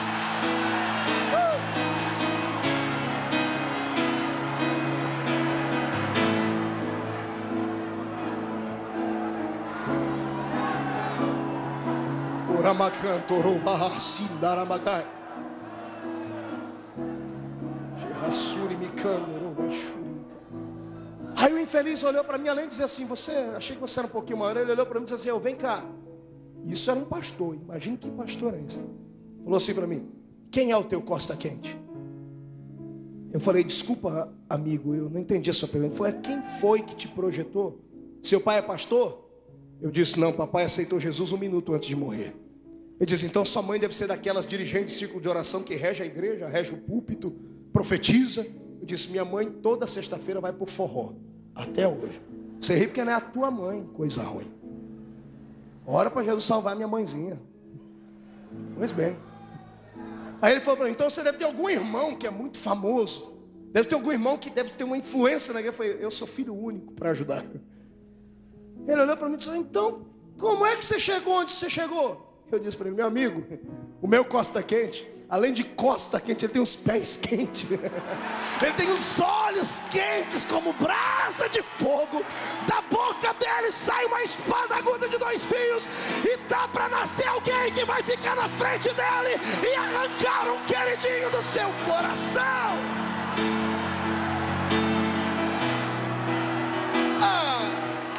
Aí o infeliz olhou para mim, além de dizer assim: você, achei que você era um pouquinho maior. Ele olhou para mim e disse assim: eu, vem cá. Isso era um pastor, imagine que pastor é esse. Falou assim para mim: quem é o teu Costa Quente? Eu falei, desculpa, amigo, eu não entendi a sua pergunta. Foi, quem foi que te projetou? Seu pai é pastor? Eu disse, não, papai aceitou Jesus um minuto antes de morrer. Ele disse, então sua mãe deve ser daquelas dirigentes de círculo de oração que rege a igreja, rege o púlpito, profetiza. Eu disse, minha mãe toda sexta-feira vai pro forró, até hoje. Você ri porque não é a tua mãe, coisa ruim. Ora para Jesus salvar minha mãezinha. Pois bem. Aí ele falou para mim, então você deve ter algum irmão que é muito famoso. Deve ter algum irmão que deve ter uma influência na igreja. Eu falei, eu sou filho único para ajudar. Ele olhou para mim e disse, então, como é que você chegou onde você chegou? Eu disse para ele, meu amigo, o meu costa quente, além de costa quente, ele tem os pés quentes. Ele tem os olhos quentes como brasa de fogo. Da boca dele sai uma espada aguda de dois fios. E dá para nascer alguém que vai ficar na frente dele e arrancar um queridinho do seu coração. Ah!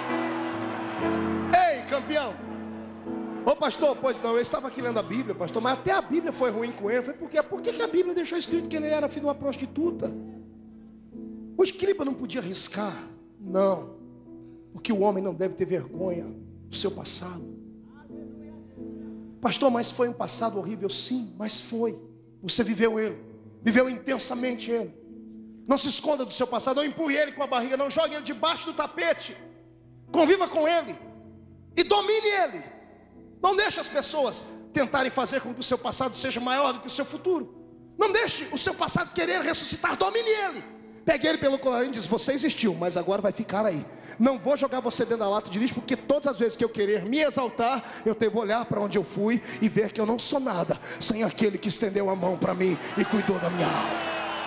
Ei, campeão! Ô pastor, pois não, eu estava aqui lendo a Bíblia, pastor, mas até a Bíblia foi ruim com ele. Eu falei, por quê? Por que que a Bíblia deixou escrito que ele era filho de uma prostituta? O escriba não podia arriscar? Não, porque o homem não deve ter vergonha do seu passado. Pastor, mas foi um passado horrível? Sim, mas foi. Você viveu ele, viveu intensamente ele. Não se esconda do seu passado, não empurre ele com a barriga, não jogue ele debaixo do tapete. Conviva com ele e domine ele. Não deixe as pessoas tentarem fazer com que o seu passado seja maior do que o seu futuro. Não deixe o seu passado querer ressuscitar, domine ele. Pegue ele pelo colarinho e diz, você existiu, mas agora vai ficar aí. Não vou jogar você dentro da lata de lixo, porque todas as vezes que eu querer me exaltar, eu devo olhar para onde eu fui e ver que eu não sou nada sem aquele que estendeu a mão para mim e cuidou da minha alma.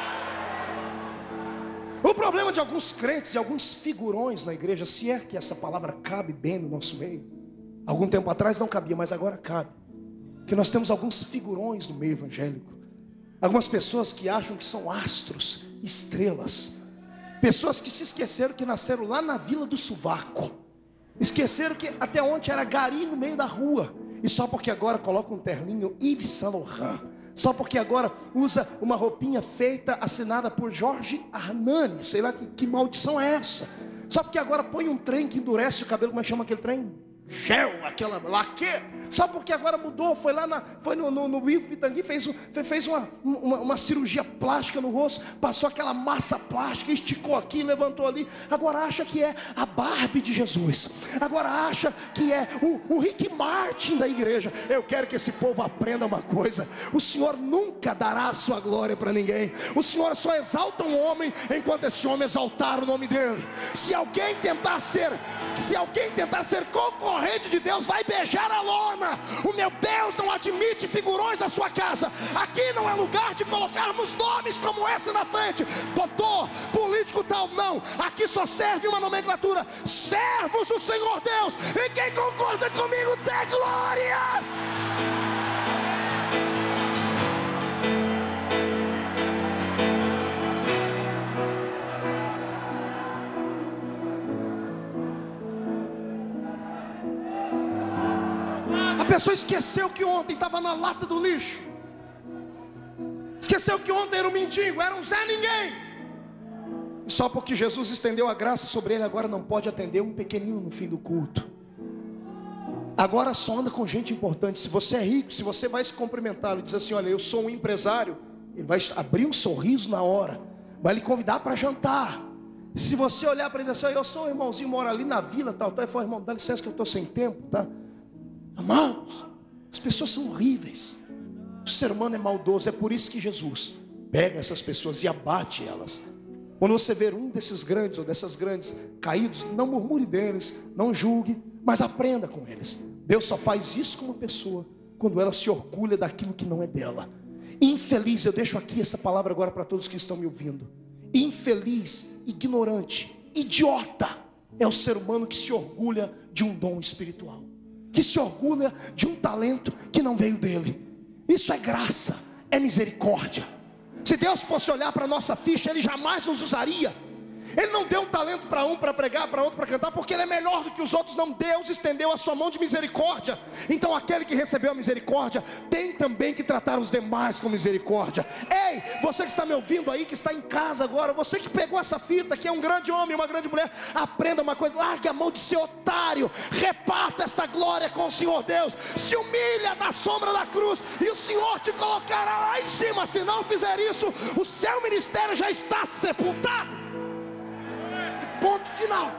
O problema de alguns crentes e alguns figurões na igreja, se é que essa palavra cabe bem no nosso meio, algum tempo atrás não cabia, mas agora cabe, que nós temos alguns figurões no meio evangélico, algumas pessoas que acham que são astros, estrelas, pessoas que se esqueceram que nasceram lá na Vila do Sovaco, esqueceram que até ontem era gari no meio da rua, e só porque agora coloca um terninho Yves Saint Laurent, só porque agora usa uma roupinha feita, assinada por Jorge Armani, sei lá que, que maldição é essa, só porque agora põe um trem que endurece o cabelo, como é que chama aquele trem? Gel, aquela laque, só porque agora mudou, foi lá na, foi no, no, no Ivo Pitangui, fez, fez uma, uma, uma cirurgia plástica no rosto, passou aquela massa plástica, esticou aqui, levantou ali, agora acha que é a Barbie de Jesus, agora acha que é o, o Rick Martin da igreja. Eu quero que esse povo aprenda uma coisa, o Senhor nunca dará a sua glória para ninguém, o Senhor só exalta um homem, enquanto esse homem exaltar o nome dele. Se alguém tentar ser, se alguém tentar ser concorrente de Deus, vai beijar a lona. O meu Deus não admite figurões na sua casa. Aqui não é lugar de colocarmos nomes como esse na frente, doutor, político tal, não. Aqui só serve uma nomenclatura: servos do Senhor Deus. E quem concorda comigo, dê glórias. A pessoa esqueceu que ontem estava na lata do lixo, esqueceu que ontem era um mendigo, era um Zé Ninguém, e só porque Jesus estendeu a graça sobre ele, agora não pode atender um pequenino no fim do culto. Agora só anda com gente importante. Se você é rico, se você vai se cumprimentar e diz assim, olha, eu sou um empresário, ele vai abrir um sorriso na hora, vai lhe convidar para jantar. Se você olhar para ele e dizer assim, eu sou um irmãozinho, mora ali na vila, tal, tal, e fala, irmão, dá licença que eu estou sem tempo, tá? Amados, as pessoas são horríveis, o ser humano é maldoso. É por isso que Jesus pega essas pessoas e abate elas. Quando você ver um desses grandes ou dessas grandes caídos, não murmure deles, não julgue, mas aprenda com eles. Deus só faz isso com uma pessoa quando ela se orgulha daquilo que não é dela. Infeliz, eu deixo aqui essa palavra agora para todos que estão me ouvindo. Infeliz, ignorante, idiota é o ser humano que se orgulha de um dom espiritual, que se orgulha de um talento que não veio dele. Isso é graça, é misericórdia. Se Deus fosse olhar para a nossa ficha, Ele jamais nos usaria. Ele não deu um talento para um para pregar, para outro para cantar, porque ele é melhor do que os outros. Não, Deus estendeu a sua mão de misericórdia. Então aquele que recebeu a misericórdia tem também que tratar os demais com misericórdia. Ei, você que está me ouvindo aí, que está em casa agora, você que pegou essa fita, que é um grande homem, uma grande mulher, aprenda uma coisa: largue a mão de ser otário, reparta esta glória com o Senhor Deus, se humilha da sombra da cruz, e o Senhor te colocará lá em cima. Se não fizer isso, o seu ministério já está sepultado. Ponto final.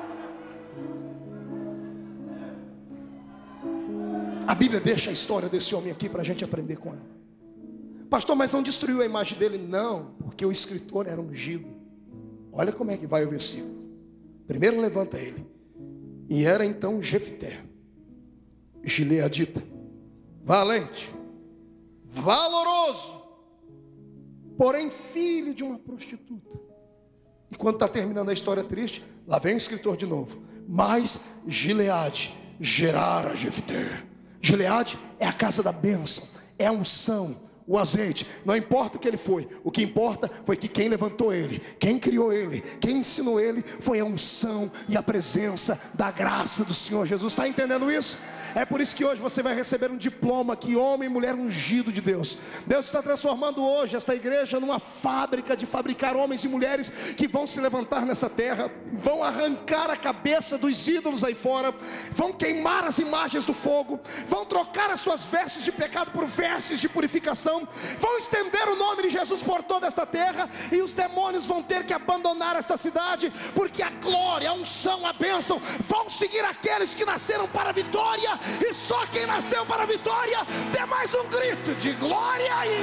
A Bíblia deixa a história desse homem aqui para a gente aprender com ela. Pastor, mas não destruiu a imagem dele? Não, porque o escritor era ungido. Olha como é que vai o versículo. Primeiro levanta ele. E era então Jefté, gileadita, valente, valoroso, porém filho de uma prostituta. E quando está terminando a história triste, lá vem o escritor de novo. Mas Gileade gerara Jefté. Gileade é a casa da bênção, é a unção, o azeite. Não importa o que ele foi, o que importa foi que quem levantou ele, quem criou ele, quem ensinou ele, foi a unção e a presença da graça do Senhor Jesus. Está entendendo isso? É por isso que hoje você vai receber um diploma aqui, homem e mulher ungido de Deus. Deus está transformando hoje esta igreja numa fábrica de fabricar homens e mulheres que vão se levantar nessa terra, vão arrancar a cabeça dos ídolos aí fora, vão queimar as imagens do fogo, vão trocar as suas vestes de pecado por vestes de purificação, vão estender o nome de Jesus por toda esta terra, e os demônios vão ter que abandonar esta cidade, porque a glória, a unção, a bênção vão seguir aqueles que nasceram para a vitória. E só quem nasceu para a vitória, dê mais um grito de glória aí.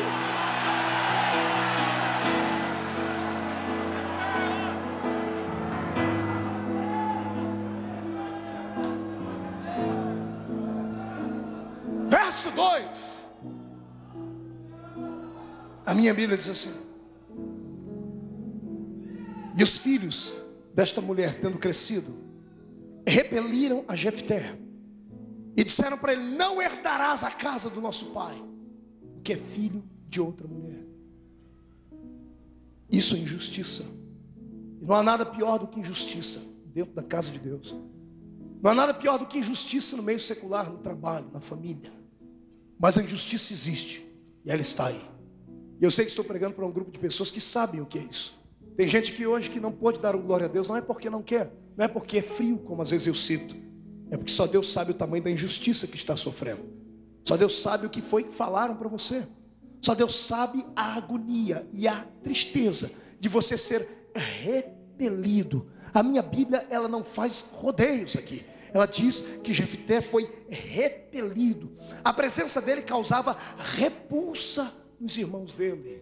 Verso dois. A minha Bíblia diz assim: e os filhos desta mulher, tendo crescido, repeliram a Jefté e disseram para ele: não herdarás a casa do nosso pai, porque é filho de outra mulher. Isso é injustiça. E não há nada pior do que injustiça dentro da casa de Deus. Não há nada pior do que injustiça no meio secular, no trabalho, na família. Mas a injustiça existe, e ela está aí. E eu sei que estou pregando para um grupo de pessoas que sabem o que é isso. Tem gente que hoje que não pode dar glória a Deus, não é porque não quer, não é porque é frio, como às vezes eu cito. É porque só Deus sabe o tamanho da injustiça que está sofrendo. Só Deus sabe o que foi que falaram para você. Só Deus sabe a agonia e a tristeza de você ser repelido. A minha Bíblia, ela não faz rodeios aqui. Ela diz que Jefté foi repelido. A presença dele causava repulsa nos irmãos dele.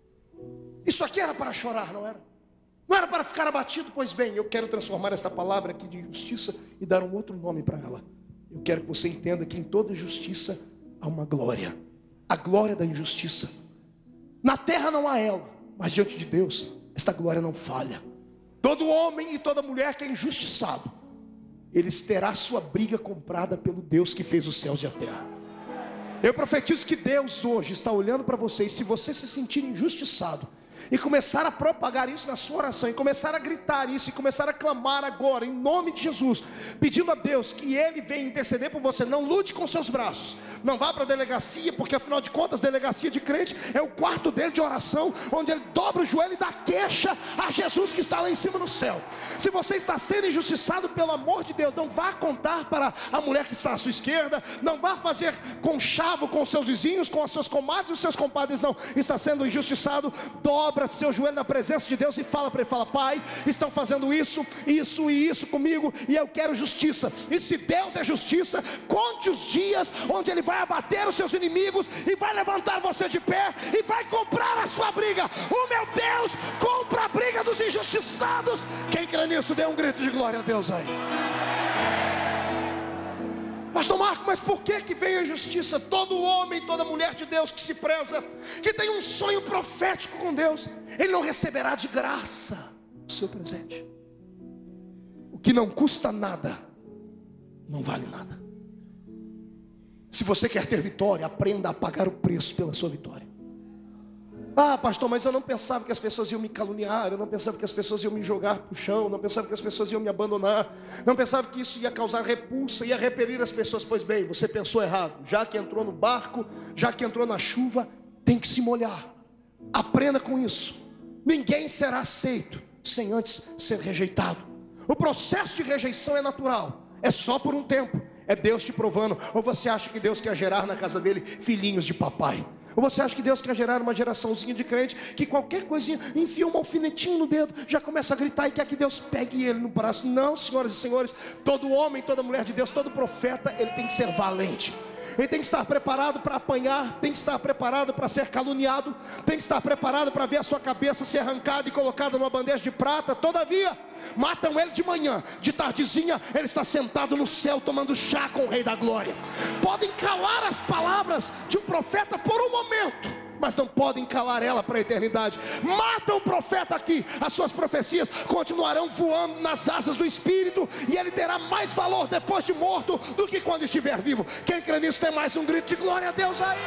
Isso aqui era para chorar, não era? Não era para ficar abatido. Pois bem, eu quero transformar esta palavra aqui de injustiça e dar um outro nome para ela. Eu quero que você entenda que em toda justiça há uma glória. A glória da injustiça. Na terra não há ela, mas diante de Deus esta glória não falha. Todo homem e toda mulher que é injustiçado, eles terá sua briga comprada pelo Deus que fez os céus e a terra. Eu profetizo que Deus hoje está olhando para você, e se você se sentir injustiçado e começar a propagar isso na sua oração, e começar a gritar isso, e começar a clamar agora, em nome de Jesus, pedindo a Deus que Ele venha interceder por você, não lute com seus braços, não vá para a delegacia, porque afinal de contas, delegacia de crente é o quarto dele de oração, onde ele dobra o joelho e dá queixa a Jesus que está lá em cima no céu. Se você está sendo injustiçado, pelo amor de Deus, não vá contar para a mulher que está à sua esquerda, não vá fazer conchavo com os seus vizinhos, com os seus comadres e os seus compadres, não. Está sendo injustiçado, dobra seu joelho na presença de Deus e fala para ele, fala: Pai, estão fazendo isso, isso e isso comigo, e eu quero justiça. E se Deus é justiça, conte os dias onde Ele vai abater os seus inimigos, e vai levantar você de pé, e vai comprar a sua briga. O meu Deus compra a briga dos injustiçados. Quem crê nisso, dê um grito de glória a Deus aí. Pastor Marco, mas por que que veio a injustiça? Todo homem, toda mulher de Deus que se preza, que tem um sonho profético com Deus, ele não receberá de graça o seu presente. O que não custa nada, não vale nada. Se você quer ter vitória, aprenda a pagar o preço pela sua vitória. Ah, pastor, mas eu não pensava que as pessoas iam me caluniar, eu não pensava que as pessoas iam me jogar para o chão, não pensava que as pessoas iam me abandonar, não pensava que isso ia causar repulsa, ia repelir as pessoas. Pois bem, você pensou errado. Já que entrou no barco, já que entrou na chuva, tem que se molhar. Aprenda com isso. Ninguém será aceito sem antes ser rejeitado. O processo de rejeição é natural, é só por um tempo. É Deus te provando. Ou você acha que Deus quer gerar na casa dele filhinhos de papai? Ou você acha que Deus quer gerar uma geraçãozinha de crente que qualquer coisinha, enfia um alfinetinho no dedo, já começa a gritar e quer que Deus pegue ele no braço? Não, senhoras e senhores, todo homem, toda mulher de Deus, todo profeta, ele tem que ser valente. Ele tem que estar preparado para apanhar, tem que estar preparado para ser caluniado, tem que estar preparado para ver a sua cabeça ser arrancada e colocada numa bandeja de prata. Todavia, matam ele de manhã, de tardezinha ele está sentado no céu tomando chá com o Rei da Glória. Podem calar as palavras de um profeta por um momento, mas não podem calar ela para a eternidade. Matam o profeta aqui, as suas profecias continuarão voando nas asas do Espírito, e ele terá mais valor depois de morto do que quando estiver vivo. Quem crê nisso tem mais um grito de glória a Deus aí.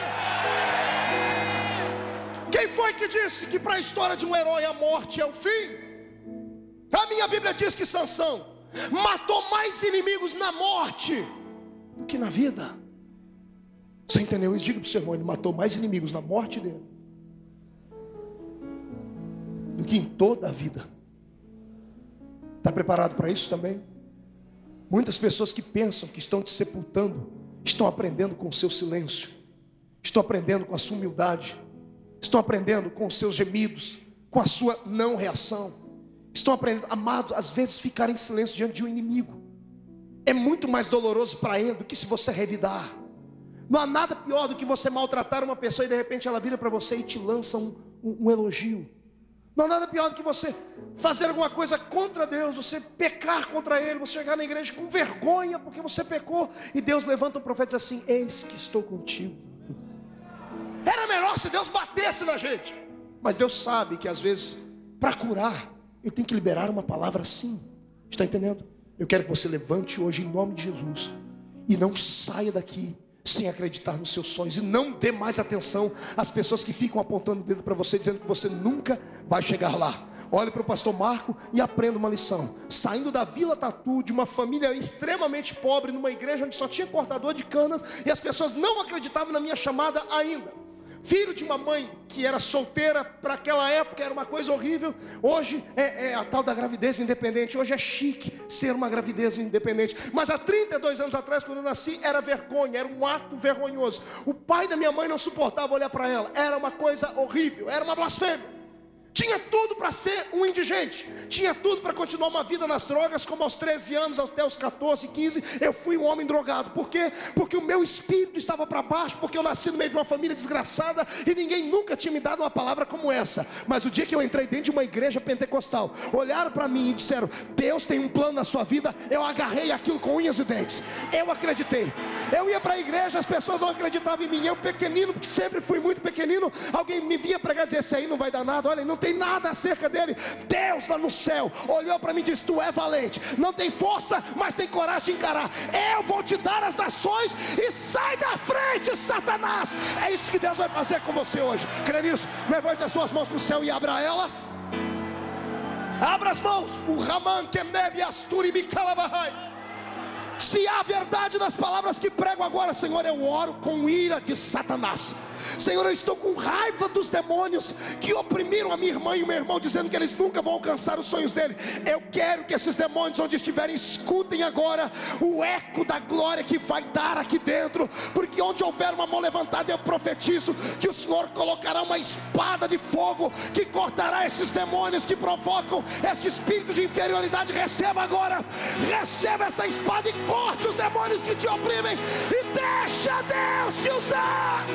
Quem foi que disse que para a história de um herói a morte é o fim? A minha Bíblia diz que Sansão matou mais inimigos na morte do que na vida. Você entendeu isso? Diga para o seu irmão, ele matou mais inimigos na morte dele do que em toda a vida. Está preparado para isso também? Muitas pessoas que pensam que estão te sepultando estão aprendendo com o seu silêncio, estão aprendendo com a sua humildade, estão aprendendo com os seus gemidos, com a sua não reação. Estão aprendendo, amado, às vezes ficar em silêncio diante de um inimigo é muito mais doloroso para ele do que se você revidar. Não há nada pior do que você maltratar uma pessoa e de repente ela vira para você e te lança um, um, um elogio. Não há nada pior do que você fazer alguma coisa contra Deus, você pecar contra Ele, você chegar na igreja com vergonha porque você pecou, e Deus levanta o profeta e diz assim: eis que estou contigo. Era melhor se Deus batesse na gente, mas Deus sabe que às vezes para curar Ele tem que liberar uma palavra assim. Está entendendo? Eu quero que você levante hoje em nome de Jesus e não saia daqui sem acreditar nos seus sonhos, e não dê mais atenção às pessoas que ficam apontando o dedo para você, dizendo que você nunca vai chegar lá. Olhe para o pastor Marco e aprenda uma lição. Saindo da Vila Tatu, de uma família extremamente pobre, numa igreja onde só tinha cortador de canas, e as pessoas não acreditavam na minha chamada ainda. Filho de uma mãe que era solteira, para aquela época era uma coisa horrível. Hoje é, é a tal da gravidez independente. Hoje é chique ser uma gravidez independente. Mas há trinta e dois anos atrás, quando eu nasci, era vergonha, era um ato vergonhoso. O pai da minha mãe não suportava olhar para ela. Era uma coisa horrível, era uma blasfêmia. Tinha tudo para ser um indigente, tinha tudo para continuar uma vida nas drogas, como aos treze anos, até os catorze, quinze, eu fui um homem drogado. Por quê? Porque o meu espírito estava para baixo, porque eu nasci no meio de uma família desgraçada, e ninguém nunca tinha me dado uma palavra como essa. Mas o dia que eu entrei dentro de uma igreja pentecostal, olharam para mim e disseram: Deus tem um plano na sua vida. Eu agarrei aquilo com unhas e dentes, eu acreditei. Eu ia para a igreja, as pessoas não acreditavam em mim. Eu pequenino, porque sempre fui muito pequenino, alguém me via pregar e dizia: esse aí não vai dar nada, olha, não tem nada acerca dele. Deus lá no céu olhou para mim e disse: tu é valente, não tem força, mas tem coragem de encarar. Eu vou te dar as nações, e sai da frente, Satanás. É isso que Deus vai fazer com você hoje. Crê nisso? Levante as tuas mãos para o céu e abra elas. Abra as mãos. O Raman que neve asturi me calabahai. Se há verdade nas palavras que prego agora, Senhor, eu oro com ira de Satanás. Senhor, eu estou com raiva dos demônios que oprimiram a minha irmã e o meu irmão, dizendo que eles nunca vão alcançar os sonhos dele. Eu quero que esses demônios, onde estiverem, escutem agora o eco da glória que vai dar aqui dentro, porque onde houver uma mão levantada, eu profetizo que o Senhor colocará uma espada de fogo que cortará esses demônios que provocam este espírito de inferioridade. Receba agora, receba essa espada e corte os demônios que te oprimem, e deixa Deus te usar.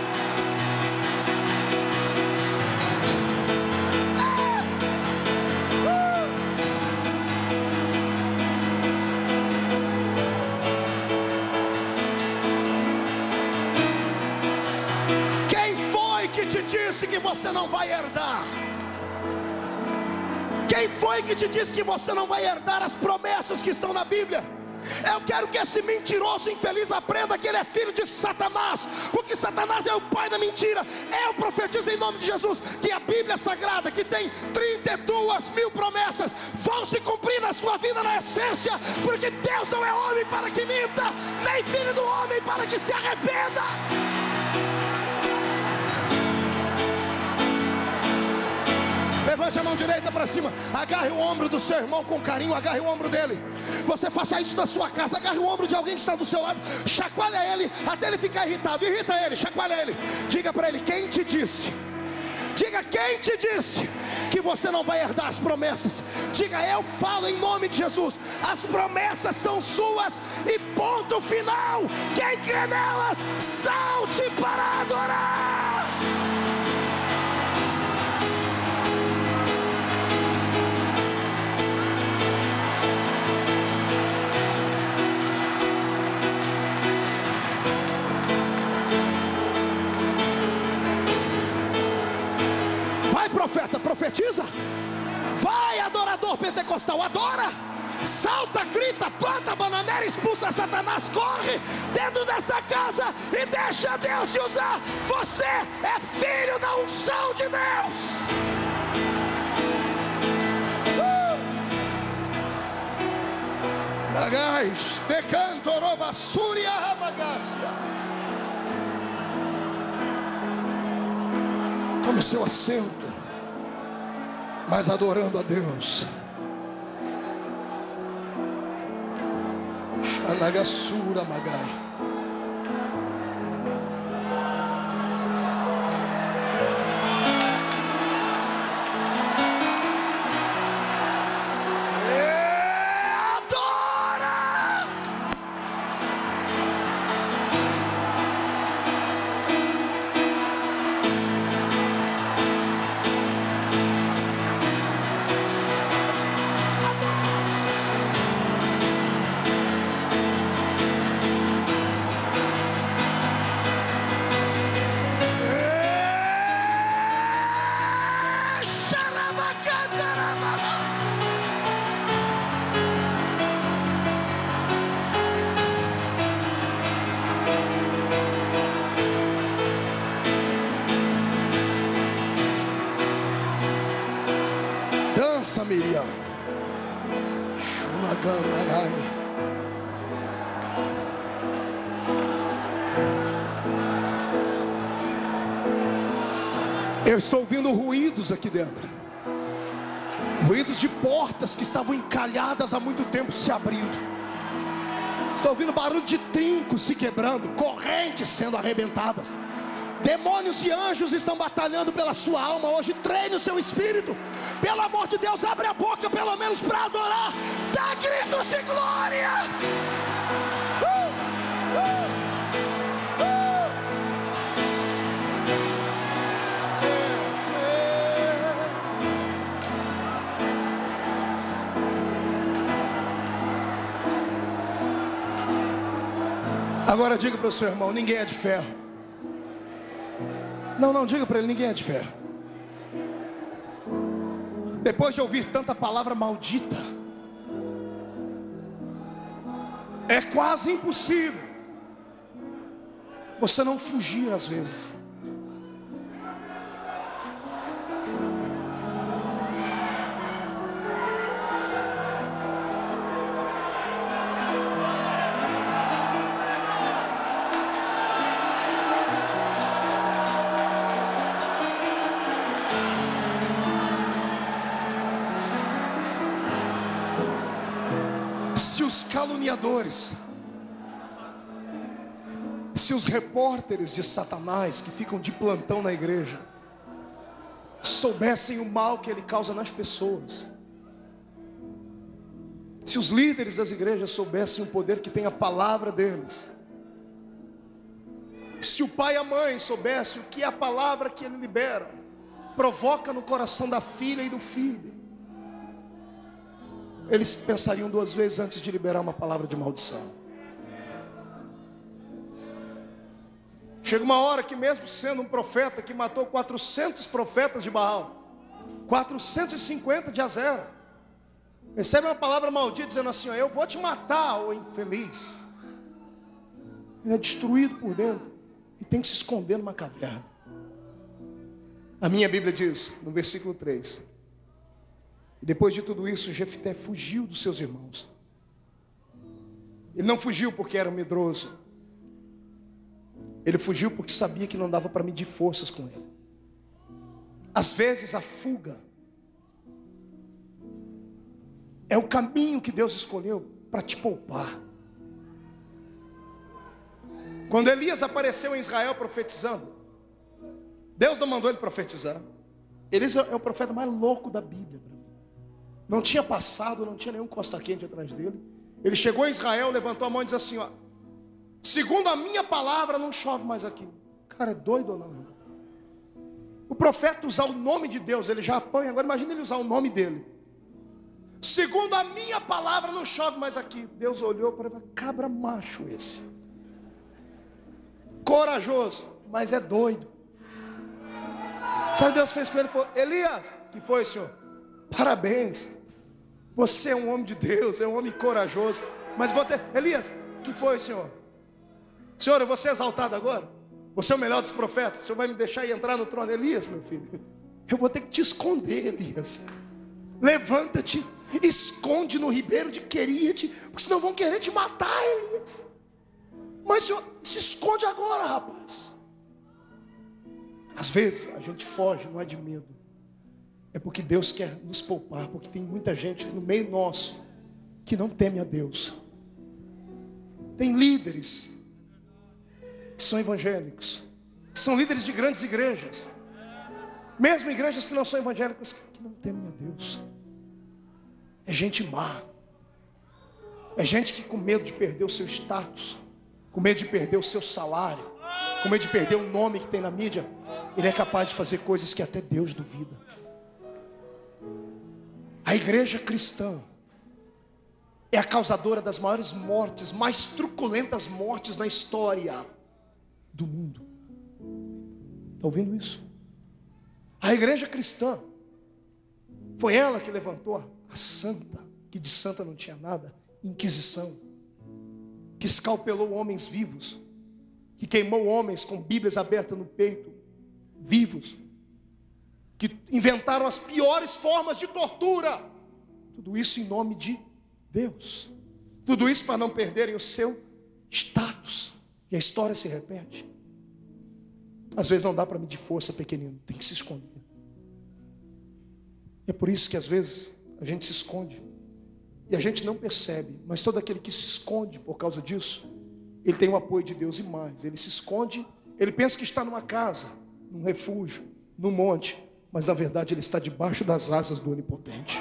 Disse que você não vai herdar? Quem foi que te disse que você não vai herdar as promessas que estão na Bíblia? Eu quero que esse mentiroso infeliz aprenda que ele é filho de Satanás, porque Satanás é o pai da mentira. Eu profetizo em nome de Jesus que a Bíblia Sagrada, que tem trinta e duas mil promessas, vão se cumprir na sua vida na essência, porque Deus não é homem para que minta, nem filho do homem para que se arrependa. Levante a mão direita para cima, agarre o ombro do seu irmão com carinho, agarre o ombro dele. Você faça isso na sua casa, agarre o ombro de alguém que está do seu lado, chacoalha ele até ele ficar irritado, irrita ele, chacoalha ele. Diga para ele: quem te disse? Diga: quem te disse que você não vai herdar as promessas? Diga: eu falo em nome de Jesus, as promessas são suas e ponto final. Quem crê nelas, salte para adorar. Profeta, profetiza. Vai, adorador pentecostal, adora. Salta, grita, planta a bananeira, expulsa Satanás, corre dentro desta casa e deixa Deus te usar. Você é filho da unção de Deus. Bagais, decanto, roba, súria, rabagácia. Tome seu assento, mas adorando a Deus. Xanagassura magai. Dança, Miriam. Shumaganarai. Eu estou ouvindo ruídos aqui dentro. Ruídos de portas que estavam encalhadas há muito tempo se abrindo. Estou ouvindo barulho de trincos se quebrando, correntes sendo arrebentadas. Demônios e anjos estão batalhando pela sua alma hoje. Treine o seu espírito. Pelo amor de Deus, abre a boca pelo menos para adorar. Dá gritos de glórias. Uh, uh, uh. Agora diga para o seu irmão: ninguém é de ferro. Não, não, diga para ele: ninguém é de ferro. Depois de ouvir tanta palavra maldita, é quase impossível você não fugir às vezes. Se os caluniadores, se os repórteres de Satanás que ficam de plantão na igreja soubessem o mal que ele causa nas pessoas, se os líderes das igrejas soubessem o poder que tem a palavra deles, se o pai e a mãe soubessem o que é a palavra que ele libera provoca no coração da filha e do filho, eles pensariam duas vezes antes de liberar uma palavra de maldição. Chega uma hora que, mesmo sendo um profeta que matou quatrocentos profetas de Baal, quatrocentos e cinquenta de Azera, recebe uma palavra maldita dizendo assim: ó, eu vou te matar, ô infeliz. Ele é destruído por dentro e tem que se esconder numa caverna. A minha Bíblia diz, no versículo três: e depois de tudo isso, Jefté fugiu dos seus irmãos. Ele não fugiu porque era um medroso. Ele fugiu porque sabia que não dava para medir forças com ele. Às vezes a fuga é o caminho que Deus escolheu para te poupar. Quando Elias apareceu em Israel profetizando, Deus não mandou ele profetizar. Elias é o profeta mais louco da Bíblia para mim. Não tinha passado, não tinha nenhum costa quente atrás dele. Ele chegou em Israel, levantou a mão e disse assim: ó, segundo a minha palavra não chove mais aqui. Cara, é doido ou não, irmão? O profeta usar o nome de Deus, ele já apanha. Agora imagina ele usar o nome dele. Segundo a minha palavra não chove mais aqui. Deus olhou para ele e falou: cabra macho esse, corajoso, mas é doido. Sabe o que Deus fez com ele? Ele falou: Elias, que foi, senhor? Parabéns, você é um homem de Deus, é um homem corajoso. Mas vou ter... Elias, que foi, senhor? Senhor, eu vou ser exaltado agora? Você é o melhor dos profetas? O senhor vai me deixar ir entrar no trono? Elias, meu filho, eu vou ter que te esconder, Elias. Levanta-te, esconde no ribeiro de Querite, porque senão vão querer te matar, Elias. Mas, senhor, se esconde agora, rapaz. Às vezes a gente foge, não é de medo, é porque Deus quer nos poupar, porque tem muita gente no meio nosso que não teme a Deus. Tem líderes que são evangélicos, que são líderes de grandes igrejas, mesmo igrejas que não são evangélicas, que não temem a Deus. É gente má, é gente que com medo de perder o seu status, com medo de perder o seu salário, com medo de perder o nome que tem na mídia, ele é capaz de fazer coisas que até Deus duvida. A igreja cristã é a causadora das maiores mortes, mais truculentas mortes na história do mundo. Está ouvindo isso? A igreja cristã foi ela que levantou a santa, que de santa não tinha nada, Inquisição, que escalpelou homens vivos, que queimou homens com bíblias abertas no peito, vivos, que inventaram as piores formas de tortura. Tudo isso em nome de Deus. Tudo isso para não perderem o seu status. E a história se repete. Às vezes não dá para medir força, pequenino, tem que se esconder. É por isso que às vezes a gente se esconde e a gente não percebe, mas todo aquele que se esconde por causa disso, ele tem o apoio de Deus. E mais, ele se esconde, ele pensa que está numa casa, num refúgio, num monte, mas na verdade ele está debaixo das asas do Onipotente.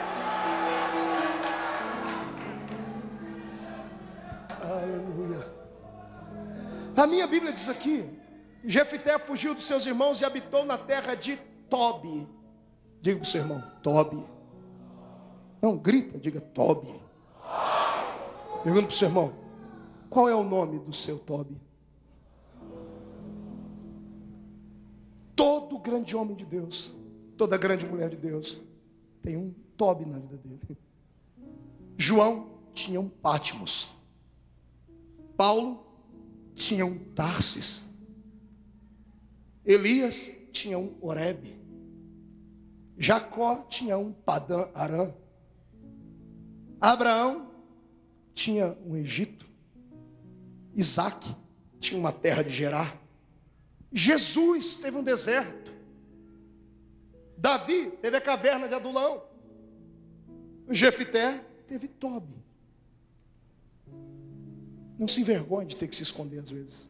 Aleluia. A minha Bíblia diz aqui: Jefté fugiu dos seus irmãos e habitou na terra de Tobi. Diga para o seu irmão: Tobi. Não, grita, diga Tobi. Pergunta para o seu irmão: qual é o nome do seu Tobi? Todo grande homem de Deus, toda grande mulher de Deus tem um Tobi na vida dele. João tinha um Patmos. Paulo tinha um Tarsis. Elias tinha um Horebe. Jacó tinha um Padã Arã. Abraão tinha um Egito. Isaac tinha uma terra de Gerar. Jesus teve um deserto. Davi teve a caverna de Adulão. Jefté teve Tobi. Não se envergonhe de ter que se esconder às vezes.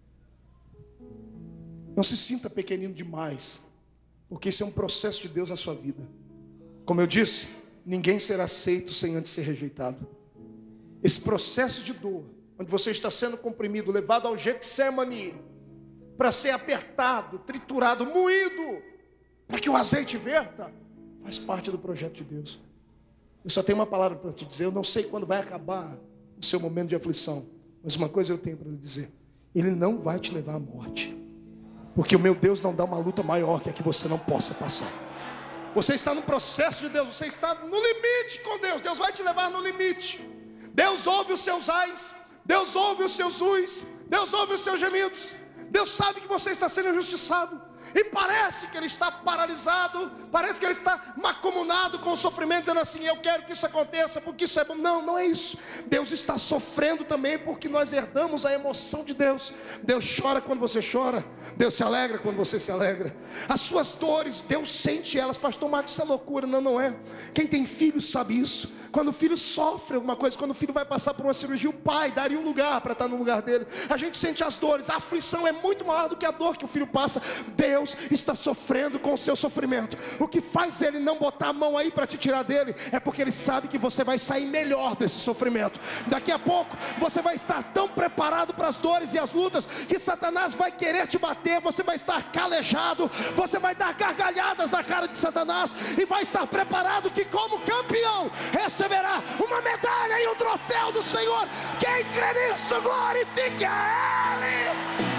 Não se sinta pequenino demais, porque esse é um processo de Deus na sua vida. Como eu disse, ninguém será aceito sem antes ser rejeitado. Esse processo de dor, onde você está sendo comprimido, levado ao Getsemane, para ser apertado, triturado, moído, para que o azeite verta, faz parte do projeto de Deus. Eu só tenho uma palavra para te dizer: eu não sei quando vai acabar o seu momento de aflição, mas uma coisa eu tenho para lhe dizer: Ele não vai te levar à morte, porque o meu Deus não dá uma luta maior que a que você não possa passar. Você está no processo de Deus, você está no limite com Deus, Deus vai te levar no limite. Deus ouve os seus ais, Deus ouve os seus uis, Deus ouve os seus gemidos. Deus sabe que você está sendo injustiçado, e parece que Ele está paralisado, parece que Ele está macumunado com o sofrimento, dizendo assim: eu quero que isso aconteça, porque isso é bom. Não, não é isso. Deus está sofrendo também, porque nós herdamos a emoção de Deus. Deus chora quando você chora, Deus se alegra quando você se alegra. As suas dores, Deus sente elas. Pastor Marcos, isso é loucura. Não, não é. Quem tem filho sabe isso. Quando o filho sofre alguma coisa, quando o filho vai passar por uma cirurgia, o pai daria um lugar para estar no lugar dele. A gente sente as dores, a aflição é muito maior do que a dor que o filho passa. Deus está sofrendo com o seu sofrimento. O que faz Ele não botar a mão aí para te tirar dele, é porque Ele sabe que você vai sair melhor desse sofrimento. Daqui a pouco você vai estar tão preparado para as dores e as lutas, que Satanás vai querer te bater. Você vai estar calejado, você vai dar gargalhadas na cara de Satanás, e vai estar preparado que, como campeão, receberá uma medalha e um troféu do Senhor. Quem crê nisso, glorifique a Ele.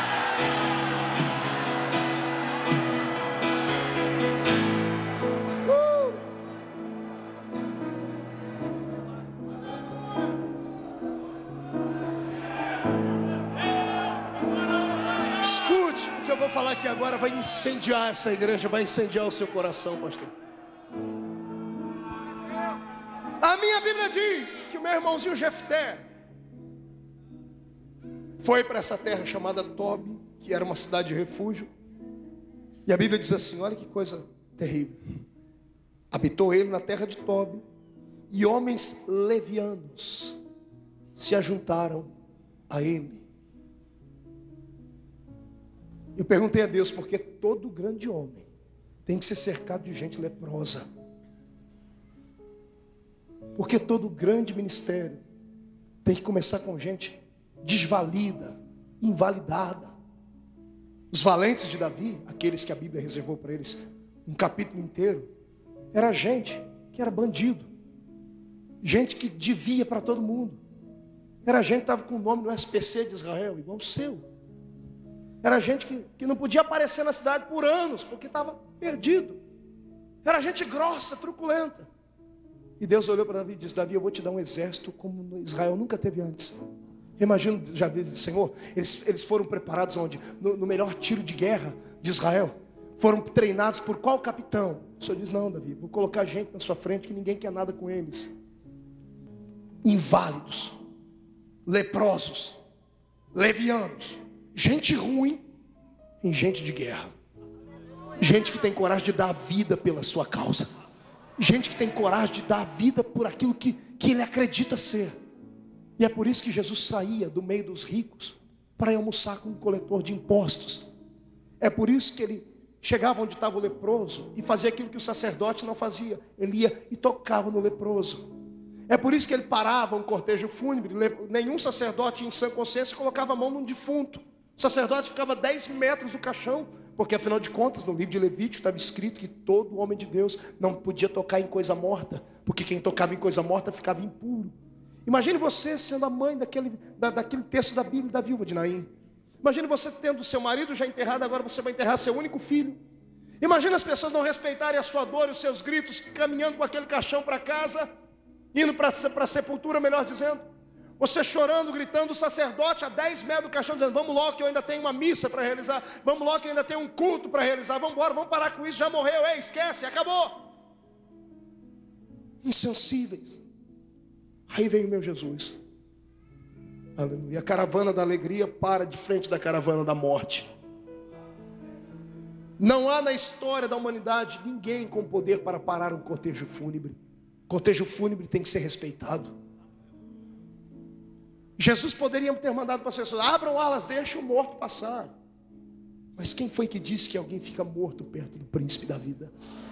Escute, o que eu vou falar aqui agora vai incendiar essa igreja, vai incendiar o seu coração, pastor. A minha Bíblia diz que o meu irmãozinho Jefté foi para essa terra chamada Tobi, que era uma cidade de refúgio. E a Bíblia diz assim, olha que coisa terrível: habitou ele na terra de Tobi, e homens levianos se ajuntaram a ele. Eu perguntei a Deus, porque todo grande homem tem que ser cercado de gente leprosa? Porque todo grande ministério tem que começar com gente desvalida, invalidada. Os valentes de Davi, aqueles que a Bíblia reservou para eles um capítulo inteiro, era gente que era bandido, gente que devia para todo mundo, era gente que estava com o nome no S P C de Israel, igual o seu. Era gente que, que não podia aparecer na cidade por anos, porque estava perdido. Era gente grossa, truculenta. E Deus olhou para Davi e disse: Davi, eu vou te dar um exército como Israel nunca teve antes. Imagina, já vi, Senhor, eles, eles foram preparados onde? No, no melhor tiro de guerra de Israel. Foram treinados por qual capitão? O Senhor diz: não, Davi, vou colocar gente na sua frente que ninguém quer nada com eles. Inválidos, leprosos, levianos, gente ruim em gente de guerra. Gente que tem coragem de dar a vida pela sua causa. Gente que tem coragem de dar a vida por aquilo que, que ele acredita ser. E é por isso que Jesus saía do meio dos ricos para ir almoçar com um coletor de impostos. É por isso que ele chegava onde estava o leproso e fazia aquilo que o sacerdote não fazia. Ele ia e tocava no leproso. É por isso que ele parava um cortejo fúnebre. Nenhum sacerdote em sã consciência colocava a mão num defunto. O sacerdote ficava dez metros do caixão, porque afinal de contas, no livro de Levítico estava escrito que todo homem de Deus não podia tocar em coisa morta, porque quem tocava em coisa morta ficava impuro. Imagine você sendo a mãe daquele, da, daquele texto da Bíblia da viúva de Naim. Imagine você tendo seu marido já enterrado, agora você vai enterrar seu único filho. Imagine as pessoas não respeitarem a sua dor e os seus gritos, caminhando com aquele caixão para casa, indo para a sepultura, melhor dizendo. Você chorando, gritando, o sacerdote a dez metros do caixão, dizendo: vamos logo que eu ainda tenho uma missa para realizar, vamos logo que eu ainda tenho um culto para realizar, vamos embora, vamos parar com isso, já morreu, ei, esquece, acabou. Insensíveis. Aí vem o meu Jesus. Aleluia. A caravana da alegria para de frente da caravana da morte. Não há na história da humanidade ninguém com poder para parar um cortejo fúnebre. Cortejo fúnebre tem que ser respeitado. Jesus poderia ter mandado para as pessoas: abram alas, deixem o morto passar. Mas quem foi que disse que alguém fica morto perto do príncipe da vida?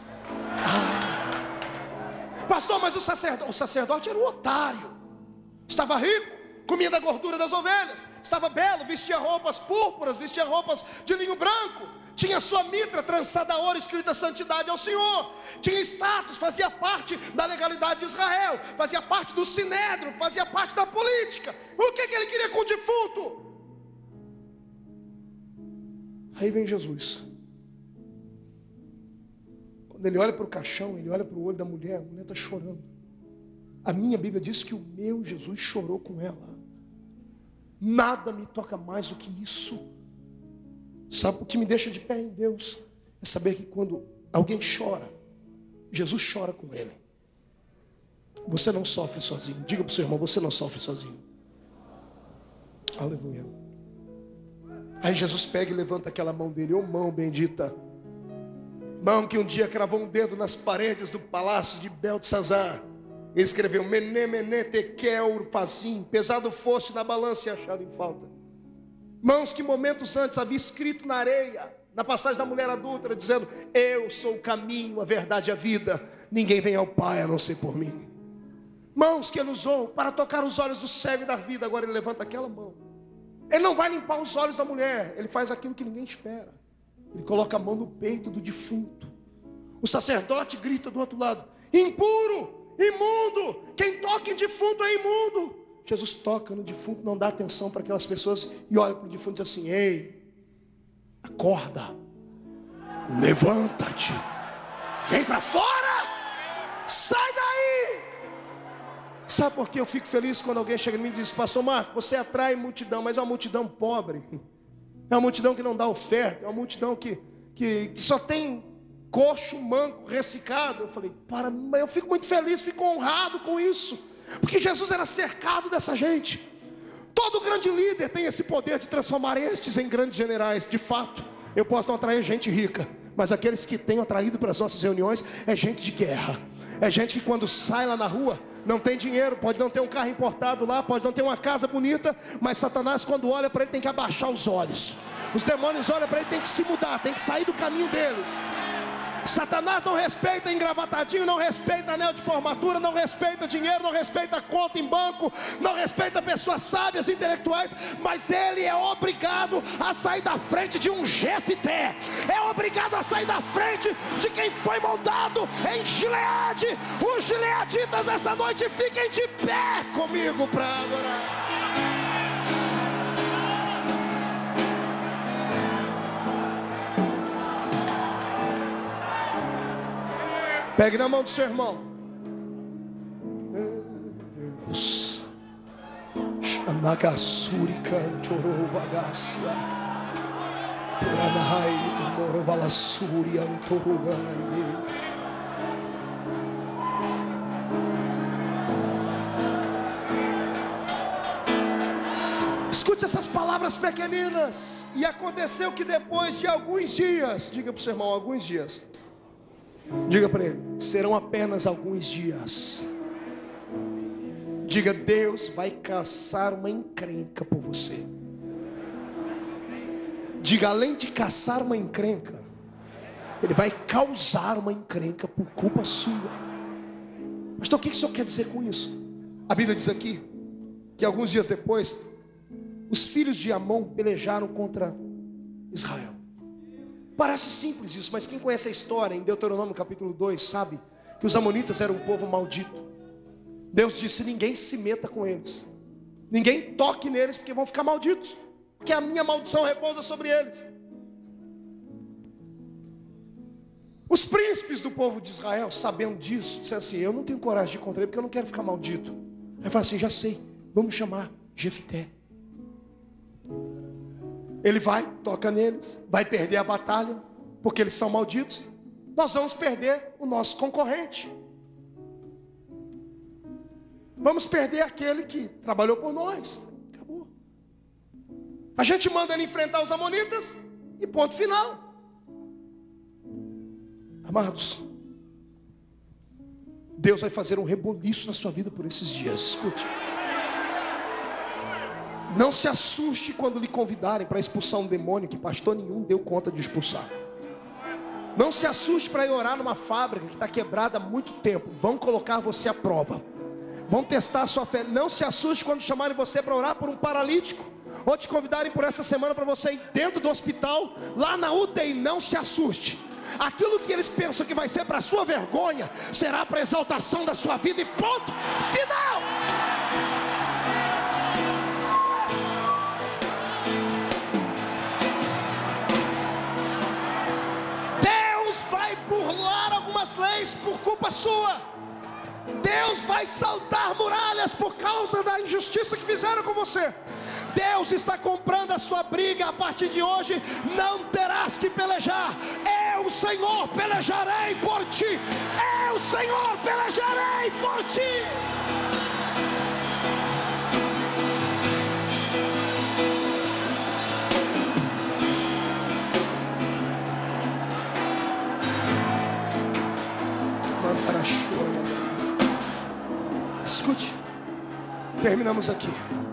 Ah, pastor, mas o sacerdote, o sacerdote era um otário. Estava rico, comia da gordura das ovelhas, estava belo, vestia roupas púrpuras, vestia roupas de linho branco, tinha sua mitra trançada a ouro, escrita santidade ao Senhor, tinha status, fazia parte da legalidade de Israel, fazia parte do sinédrio, fazia parte da política. O que, que ele queria com o defunto? Aí vem Jesus. Quando ele olha para o caixão, ele olha para o olho da mulher, a mulher está chorando. A minha Bíblia diz que o meu Jesus chorou com ela. Nada me toca mais do que isso. Sabe o que me deixa de pé em Deus? É saber que quando alguém chora, Jesus chora com ele. Você não sofre sozinho. Diga para o seu irmão, você não sofre sozinho. Aleluia. Aí Jesus pega e levanta aquela mão dele. Ô mão bendita, mão que um dia cravou um dedo nas paredes do palácio de Beltesazar. Ele escreveu: Mené, Mené, Tekel, Pazim, pesado foste na balança e achado em falta. Mãos que momentos antes havia escrito na areia, na passagem da mulher adúltera, dizendo: eu sou o caminho, a verdade e a vida, ninguém vem ao Pai a não ser por mim. Mãos que ele usou para tocar os olhos do cego e dar vida. Agora ele levanta aquela mão. Ele não vai limpar os olhos da mulher, ele faz aquilo que ninguém espera. Ele coloca a mão no peito do defunto. O sacerdote grita do outro lado: impuro, imundo, quem toca em defunto é imundo. Jesus toca no defunto, não dá atenção para aquelas pessoas e olha para o defunto e diz assim: ei, acorda, levanta-te, vem para fora, sai daí. Sabe por que eu fico feliz quando alguém chega em mim e diz: pastor Marco, você atrai multidão, mas é uma multidão pobre, é uma multidão que não dá oferta, é uma multidão que, que, que só tem coxo, manco, ressecado. Eu falei: para, eu fico muito feliz, fico honrado com isso, porque Jesus era cercado dessa gente. Todo grande líder tem esse poder de transformar estes em grandes generais. De fato, eu posso não atrair gente rica, mas aqueles que tenho atraído para as nossas reuniões é gente de guerra. É gente que quando sai lá na rua não tem dinheiro, pode não ter um carro importado lá, pode não ter uma casa bonita, mas Satanás quando olha para ele tem que abaixar os olhos. Os demônios olham para ele, tem que se mudar, tem que sair do caminho deles. Satanás não respeita engravatadinho, não respeita anel de formatura, não respeita dinheiro, não respeita conta em banco, não respeita pessoas sábias, intelectuais, mas ele é obrigado a sair da frente de um Jefté, é obrigado a sair da frente de quem foi moldado em Gileade. Os gileaditas essa noite fiquem de pé comigo para adorar. Pegue na mão do seu irmão. Meu Deus. Shamagassuri cantorou bagácia. Turanai morovalasuri antorugai. Escute essas palavras pequeninas. E aconteceu que depois de alguns dias, diga para o seu irmão, alguns dias. Diga para ele: serão apenas alguns dias. Diga: Deus vai caçar uma encrenca por você. Diga: além de caçar uma encrenca, Ele vai causar uma encrenca por culpa sua. Pastor, o que o senhor quer dizer com isso? A Bíblia diz aqui que alguns dias depois os filhos de Amon pelejaram contra Israel. Parece simples isso, mas quem conhece a história em Deuteronômio capítulo dois sabe que os amonitas eram um povo maldito. Deus disse: ninguém se meta com eles, ninguém toque neles, porque vão ficar malditos, porque a minha maldição repousa sobre eles. Os príncipes do povo de Israel, sabendo disso, disseram assim: eu não tenho coragem de ir contra ele, porque eu não quero ficar maldito. Aí fala assim: já sei, vamos chamar Jefté. Ele vai, toca neles, vai perder a batalha, porque eles são malditos. Nós vamos perder o nosso concorrente. Vamos perder aquele que trabalhou por nós. Acabou. A gente manda ele enfrentar os amonitas e ponto final. Amados, Deus vai fazer um reboliço na sua vida por esses dias. Escute. Não se assuste quando lhe convidarem para expulsar um demônio que pastor nenhum deu conta de expulsar. Não se assuste para ir orar numa fábrica que está quebrada há muito tempo. Vão colocar você à prova, vão testar a sua fé. Não se assuste quando chamarem você para orar por um paralítico, ou te convidarem por essa semana para você ir dentro do hospital, lá na U T I. Não se assuste. Aquilo que eles pensam que vai ser para a sua vergonha, será para a exaltação da sua vida e ponto final. Leis por culpa sua. Deus vai saltar muralhas por causa da injustiça que fizeram com você. Deus está comprando a sua briga. A partir de hoje não terás que pelejar. Eu, Senhor, pelejarei por ti. Eu, Senhor, pelejarei por ti. Escute, terminamos aqui.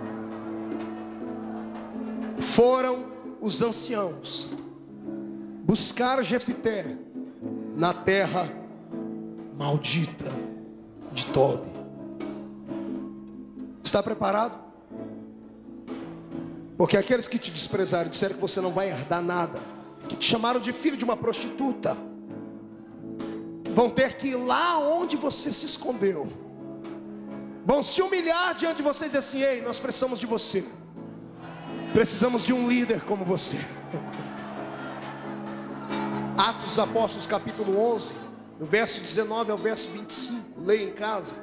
Foram os anciãos buscar Jefté na terra maldita de Tobi. Está preparado? Porque aqueles que te desprezaram, disseram que você não vai herdar nada, que te chamaram de filho de uma prostituta, vão ter que ir lá onde você se escondeu, vão se humilhar diante de você e dizer assim: ei, nós precisamos de você, precisamos de um líder como você. Atos dos Apóstolos capítulo onze, do verso dezenove ao verso vinte e cinco, leia em casa.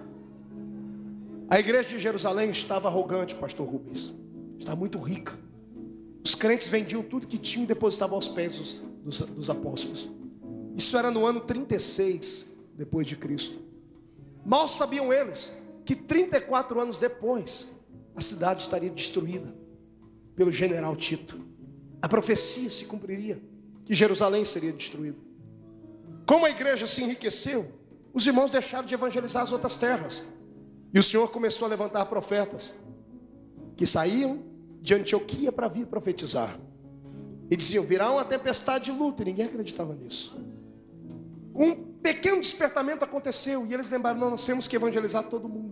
A igreja de Jerusalém estava arrogante, pastor Rubens, estava muito rica. Os crentes vendiam tudo que tinham e depositavam aos pés dos, dos, dos apóstolos. Isso era no ano trinta e seis depois de Cristo. Mal sabiam eles que trinta e quatro anos depois a cidade estaria destruída pelo general Tito. A profecia se cumpriria, que Jerusalém seria destruída. Como a igreja se enriqueceu, os irmãos deixaram de evangelizar as outras terras, e o Senhor começou a levantar profetas que saíam de Antioquia para vir profetizar, e diziam: virá uma tempestade de luta, e ninguém acreditava nisso. Um pequeno despertamento aconteceu, e eles lembraram: não, nós temos que evangelizar todo mundo.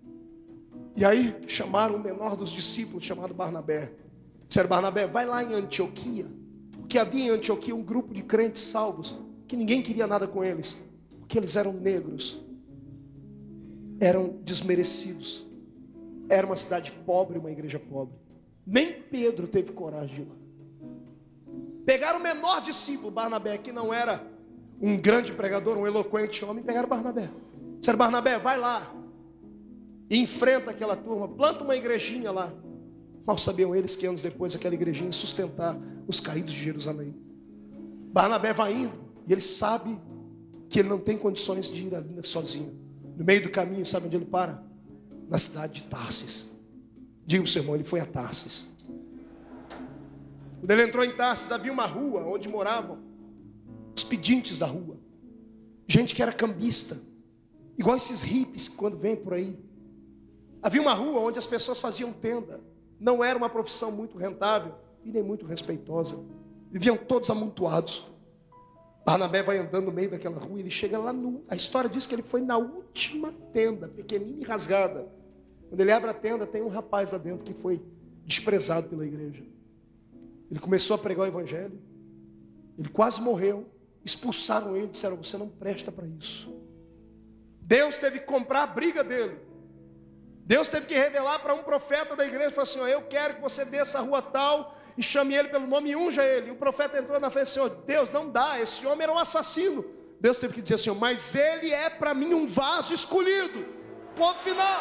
E aí chamaram o menor dos discípulos, chamado Barnabé. Disseram: Barnabé, vai lá em Antioquia, porque havia em Antioquia um grupo de crentes salvos, que ninguém queria nada com eles, porque eles eram negros, eram desmerecidos, era uma cidade pobre, uma igreja pobre. Nem Pedro teve coragem de ir lá. Pegaram o menor discípulo, Barnabé, que não era um grande pregador, um eloquente homem. Pegaram Barnabé. Disseram: Barnabé, vai lá e enfrenta aquela turma, planta uma igrejinha lá. Mal sabiam eles que anos depois aquela igrejinha ia sustentar os caídos de Jerusalém. Barnabé vai indo, e ele sabe que ele não tem condições de ir ali sozinho. No meio do caminho, sabe onde ele para? Na cidade de Tarsis. Diga o seu irmão, ele foi a Tarsis. Quando ele entrou em Tarsis, havia uma rua onde moravam os pedintes da rua, gente que era cambista, igual esses hippies quando vêm por aí. Havia uma rua onde as pessoas faziam tenda. Não era uma profissão muito rentável e nem muito respeitosa. Viviam todos amontoados. Barnabé vai andando no meio daquela rua e ele chega lá no... A história diz que ele foi na última tenda, pequenina e rasgada. Quando ele abre a tenda, tem um rapaz lá dentro que foi desprezado pela igreja. Ele começou a pregar o evangelho. Ele quase morreu. Expulsaram ele, disseram: você não presta para isso. Deus teve que comprar a briga dele. Deus teve que revelar para um profeta da igreja, falou assim: ó, eu quero que você desça a rua tal e chame ele pelo nome e unja ele. E o profeta entrou na frente e disse: Senhor, Deus, não dá, esse homem era um assassino. Deus teve que dizer assim: mas ele é para mim um vaso escolhido. Ponto final.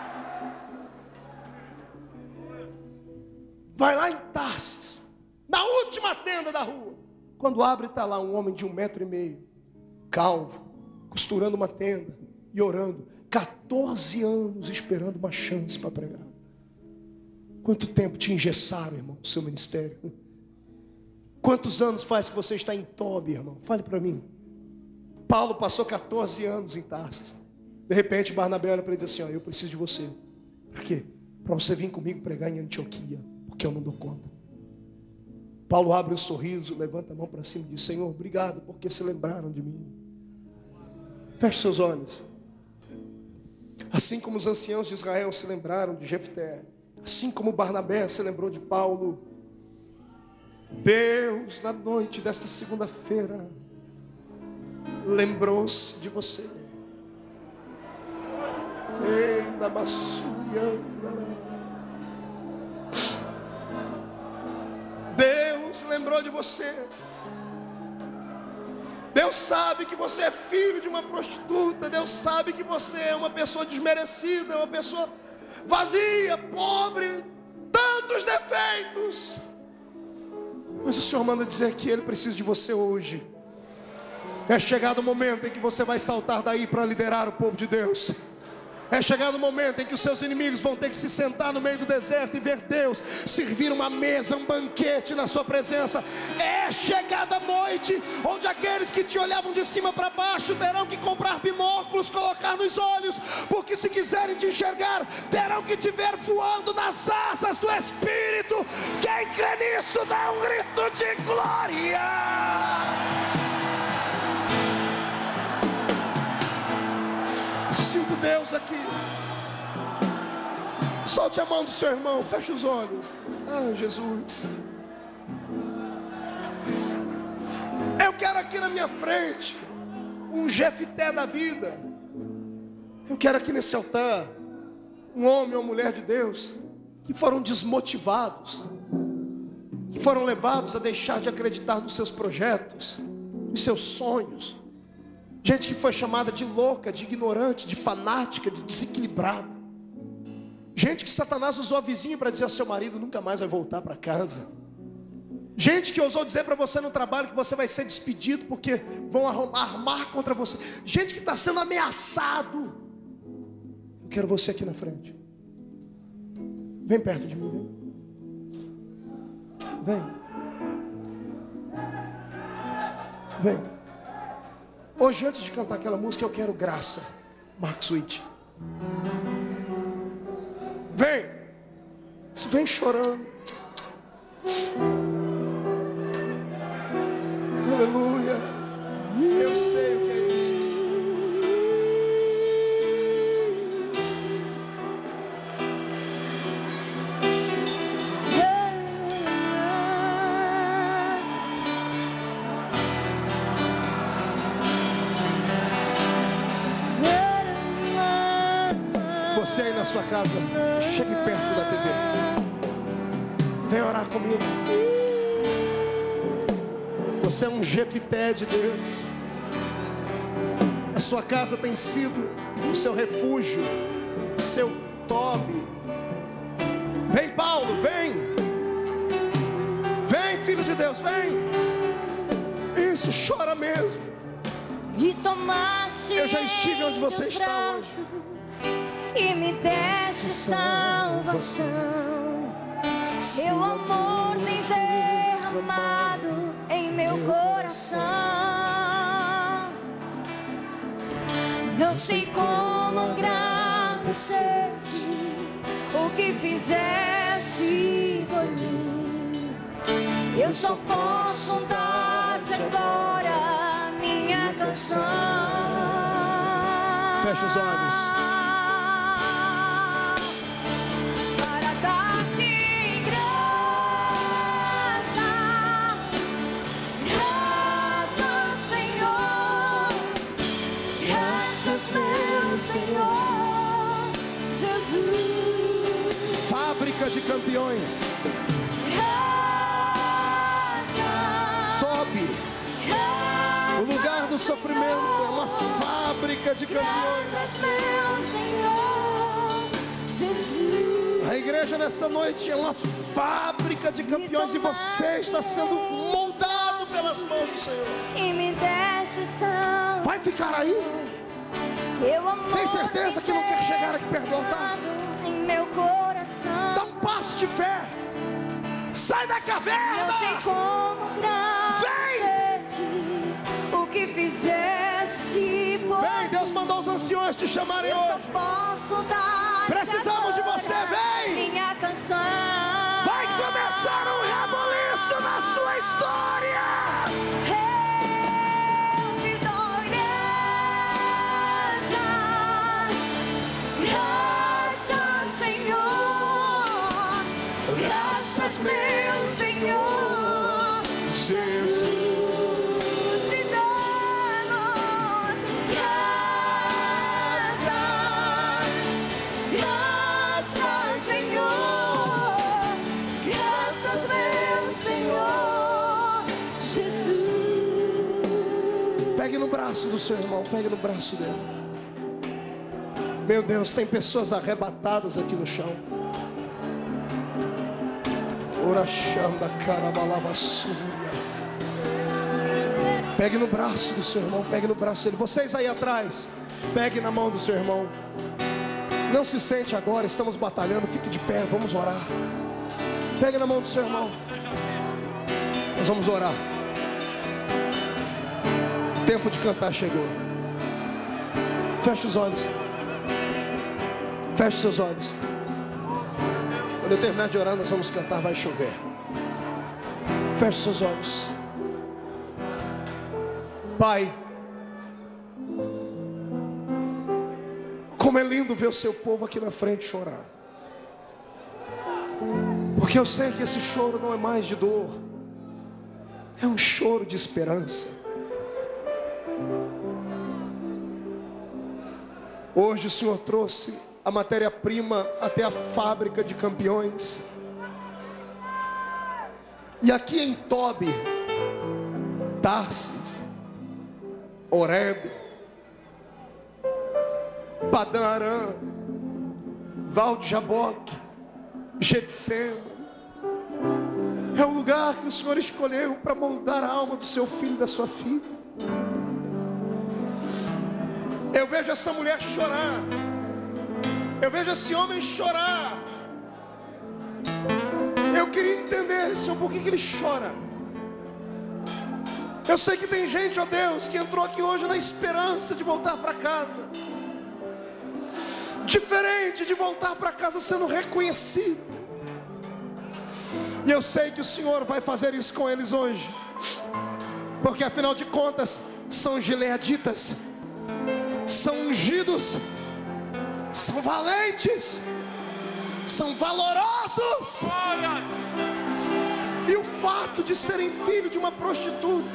Vai lá em Tarsis, na última tenda da rua. Quando abre, está lá um homem de um metro e meio, calvo, costurando uma tenda e orando. quatorze anos esperando uma chance para pregar. Quanto tempo te engessaram, irmão, no seu ministério? Quantos anos faz que você está em Tobi, irmão? Fale para mim. Paulo passou quatorze anos em Tarsis. De repente, Barnabé olha para ele e diz assim: ó, eu preciso de você. Para quê? Para você vir comigo pregar em Antioquia, porque eu não dou conta. Paulo abre um sorriso, levanta a mão para cima e diz: Senhor, obrigado, porque se lembraram de mim. Feche seus olhos. Assim como os anciãos de Israel se lembraram de Jefté, assim como Barnabé se lembrou de Paulo, Deus, na noite desta segunda-feira, lembrou-se de você. Deus lembrou de você. Deus Deus sabe que você é filho de uma prostituta. Deus sabe que você é uma pessoa desmerecida, uma pessoa vazia, pobre, tantos defeitos. Mas o Senhor manda dizer que Ele precisa de você hoje. É chegado o momento em que você vai saltar daí para liderar o povo de Deus. É chegado o momento em que os seus inimigos vão ter que se sentar no meio do deserto e ver Deus servir uma mesa, um banquete na sua presença. É chegada a noite onde aqueles que te olhavam de cima para baixo terão que comprar binóculos, colocar nos olhos, porque se quiserem te enxergar, terão que te ver voando nas asas do Espírito. Quem crê nisso dá um grito de glória. Sinto Deus aqui. Solte a mão do seu irmão, feche os olhos. Ah, Jesus. Eu quero aqui na minha frente um Jefité da vida. Eu quero aqui nesse altar um homem ou mulher de Deus que foram desmotivados, que foram levados a deixar de acreditar nos seus projetos, nos seus sonhos. Gente que foi chamada de louca, de ignorante, de fanática, de desequilibrada. Gente que Satanás usou a vizinha para dizer ao seu marido nunca mais vai voltar para casa. Gente que ousou dizer para você no trabalho que você vai ser despedido porque vão armar contra você. Gente que está sendo ameaçado. Eu quero você aqui na frente. Vem perto de mim, vem. Vem. Vem. Hoje, antes de cantar aquela música, eu quero graça. Marcos Witt. Vem. Vem chorando. Aleluia. Eu sei o que é isso. Você aí na sua casa, chegue perto da T V. Vem orar comigo. Você é um Jefité de Deus. A sua casa tem sido o seu refúgio, o seu Tobi. Vem, Paulo, vem. Vem, filho de Deus, vem. Isso, chora mesmo. Eu já estive onde você está hoje. E me deste salvação. Teu amor tens derramado em meu coração. Não sei como agradecer-te o que fizeste por mim. Eu só posso dar-te agora minha canção. Fecha os olhos. Meu Senhor Jesus, fábrica de campeões. Tobi, o lugar do sofrimento é uma fábrica de campeões. Meu Senhor Jesus, a igreja nessa noite é uma fábrica de campeões e você está sendo moldado pelas mãos do Senhor. E me deste salvação. Vai ficar aí? Tem certeza que não quer chegar aqui perto do altar? Em meu coração. Dá um passo de fé. Sai da caverna. Não sei como agradecer-te o que fizeste por mim. Vem, Deus mandou os anciões te chamarem eu hoje. Só posso dar. Precisamos de você, vem. Minha canção. Vai começar um reboliço na sua história. Meu Senhor Jesus, te damos graças, graças, Senhor, graças, meu Senhor Jesus. braço do seu irmão, pegue no braço dele. Meu Deus, tem pessoas arrebatadas aqui no chão. Orachanda carabalava súria. Pegue no braço do seu irmão, pegue no braço dele. Vocês aí atrás, pegue na mão do seu irmão. Não se sente agora, estamos batalhando, fique de pé, vamos orar. Pegue na mão do seu irmão. Nós vamos orar. O tempo de cantar chegou. Feche os olhos. Feche seus olhos. Quando eu terminar de orar, nós vamos cantar, vai chover. Feche seus olhos. Pai, como é lindo ver o seu povo aqui na frente chorar. Porque eu sei que esse choro não é mais de dor, é um choro de esperança. Hoje o Senhor trouxe a matéria-prima até a fábrica de Campiões. E aqui em Tobi, Tarsis, Horebe, Padã Arã, Val de Jaboque, Getsema, é um lugar que o Senhor escolheu para moldar a alma do seu filho e da sua filha. Eu vejo essa mulher chorar, eu vejo esse homem chorar. Eu queria entender, Senhor, por que que ele chora. Eu sei que tem gente, ó Deus, que entrou aqui hoje na esperança de voltar para casa, diferente de voltar para casa sendo reconhecido. E eu sei que o Senhor vai fazer isso com eles hoje, porque afinal de contas são gileaditas, são ungidos, são valentes, são valorosos. E o fato de serem filhos de uma prostituta,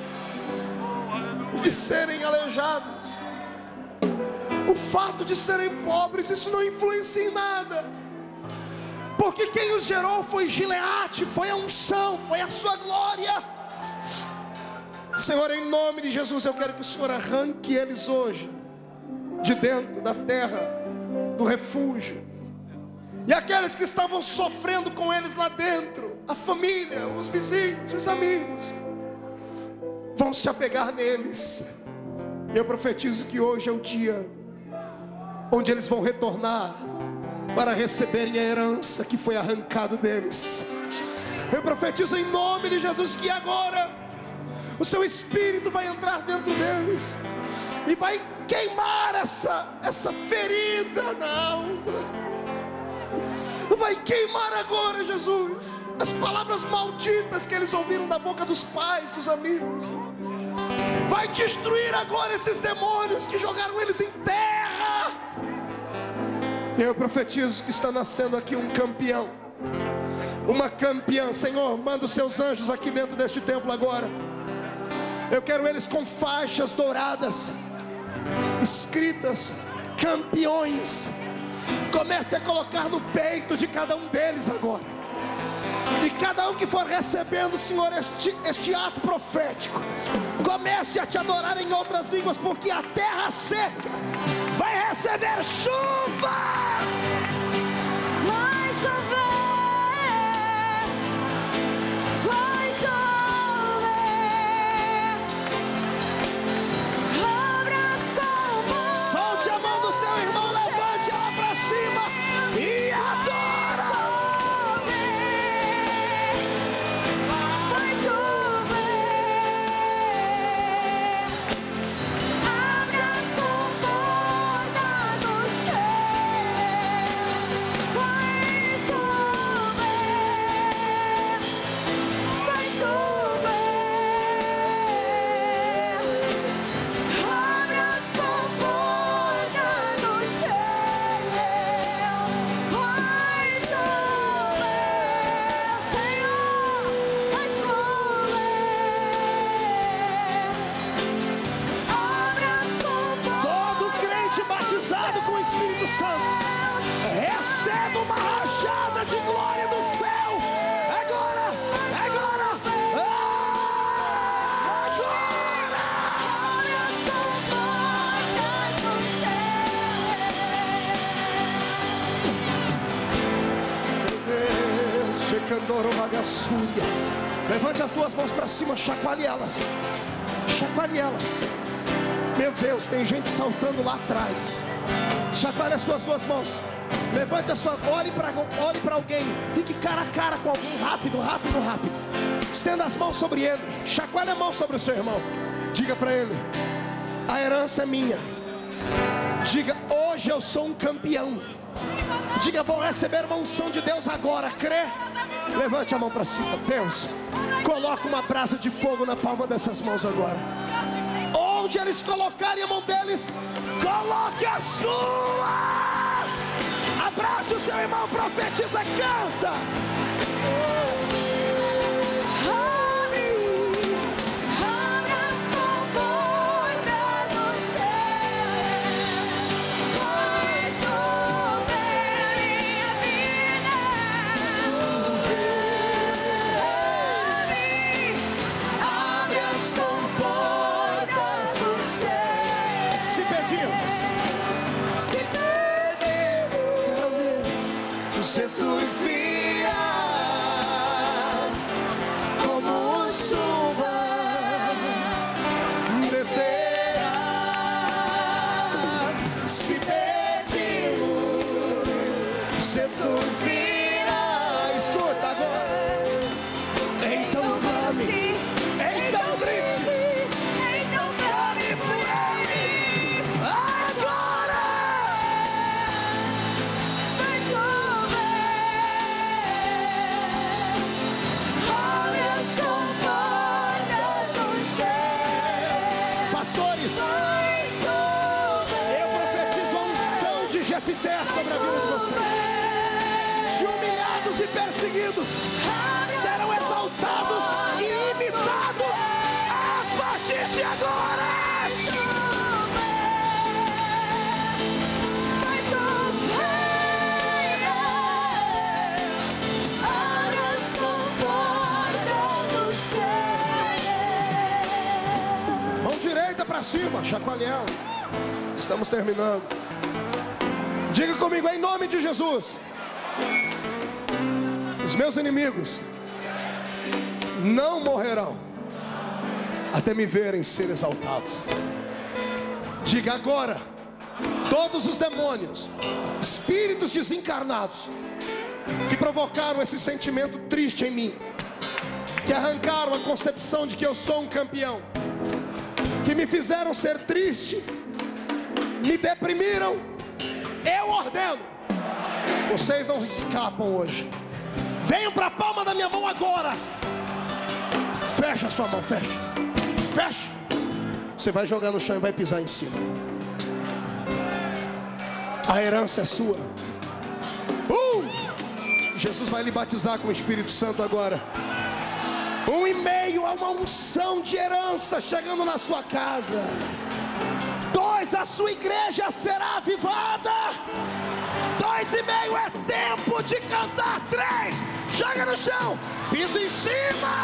de serem aleijados, o fato de serem pobres, isso não influencia em nada, porque quem os gerou foi Gileade, foi a unção, foi a sua glória. Senhor, em nome de Jesus, eu quero que o Senhor arranque eles hoje de dentro da terra do refúgio, e aqueles que estavam sofrendo com eles lá dentro, a família, os vizinhos, os amigos, vão se apegar neles. Eu profetizo que hoje é o dia onde eles vão retornar para receberem a herança que foi arrancado deles. Eu profetizo em nome de Jesus que agora o seu Espírito vai entrar dentro deles e vai queimar essa, essa ferida na alma. Vai queimar agora, Jesus, as palavras malditas que eles ouviram da boca dos pais, dos amigos. Vai destruir agora esses demônios que jogaram eles em terra. E eu profetizo que está nascendo aqui um campeão, uma campeã. Senhor, manda os seus anjos aqui dentro deste templo agora. Eu quero eles com faixas douradas escritas campeões. Comece a colocar no peito de cada um deles agora. E cada um que for recebendo, Senhor, este, este ato profético, comece a te adorar em outras línguas, porque a terra seca vai receber chuva. Vai chover, vai chover. Abra as comportas. Solte a mão do seu irmão, levante ela para cima e adora. Vai chover. Abra as comportas do céu. Vai chover. Vai chover. Abre as comportas do céu. Vai chover, Senhor, vai chover. Abre as comportas. Todo crente batizado com o Espírito Santo receba uma rajada de glória do céu. Agora, agora, agora. Abre as Candoro Magassuria. Levante as duas mãos para cima, chacoalhe elas. Chacoalhe elas. Meu Deus, tem gente saltando lá atrás. Chacoalhe as suas duas mãos. Levante as suas, olhe para olhe para alguém. Fique cara a cara com alguém, rápido, rápido, rápido. Estenda as mãos sobre ele. Chacoalhe a mão sobre o seu irmão. Diga para ele: a herança é minha. Diga: hoje eu sou um campeão. Diga: vou receber uma unção de Deus agora. Crê? Levante a mão para cima. Deus, coloca uma brasa de fogo na palma dessas mãos agora. Onde eles colocarem a mão deles, coloque a sua. Abraça o seu irmão, profetiza, canta. Jesus vira como chuva, descerá. Se pedimos, Jesus vira. Escuta agora. Então clame, então grite, então clame por ele. Agora vai chover. Pastores, eu profetizo a unção de Jefté sobre a vida de vocês. De humilhados e perseguidos serão exaltados e imitados a partir de agora. Para cima, chacoalhando. Estamos terminando. Diga comigo: em nome de Jesus, os meus inimigos não morrerão até me verem ser exaltados. Diga agora: todos os demônios, espíritos desencarnados que provocaram esse sentimento triste em mim, que arrancaram a concepção de que eu sou um campeão, que me fizeram ser triste, me deprimiram, eu ordeno: vocês não escapam hoje. Venham para a palma da minha mão agora. Fecha a sua mão, fecha, fecha. Você vai jogar no chão e vai pisar em cima. A herança é sua. uh! Jesus vai lhe batizar com o Espírito Santo agora. Um e meio a uma unção de herança chegando na sua casa. Dois, a sua igreja será avivada. Dois e meio é tempo de cantar. Três, joga no chão, pisa em cima.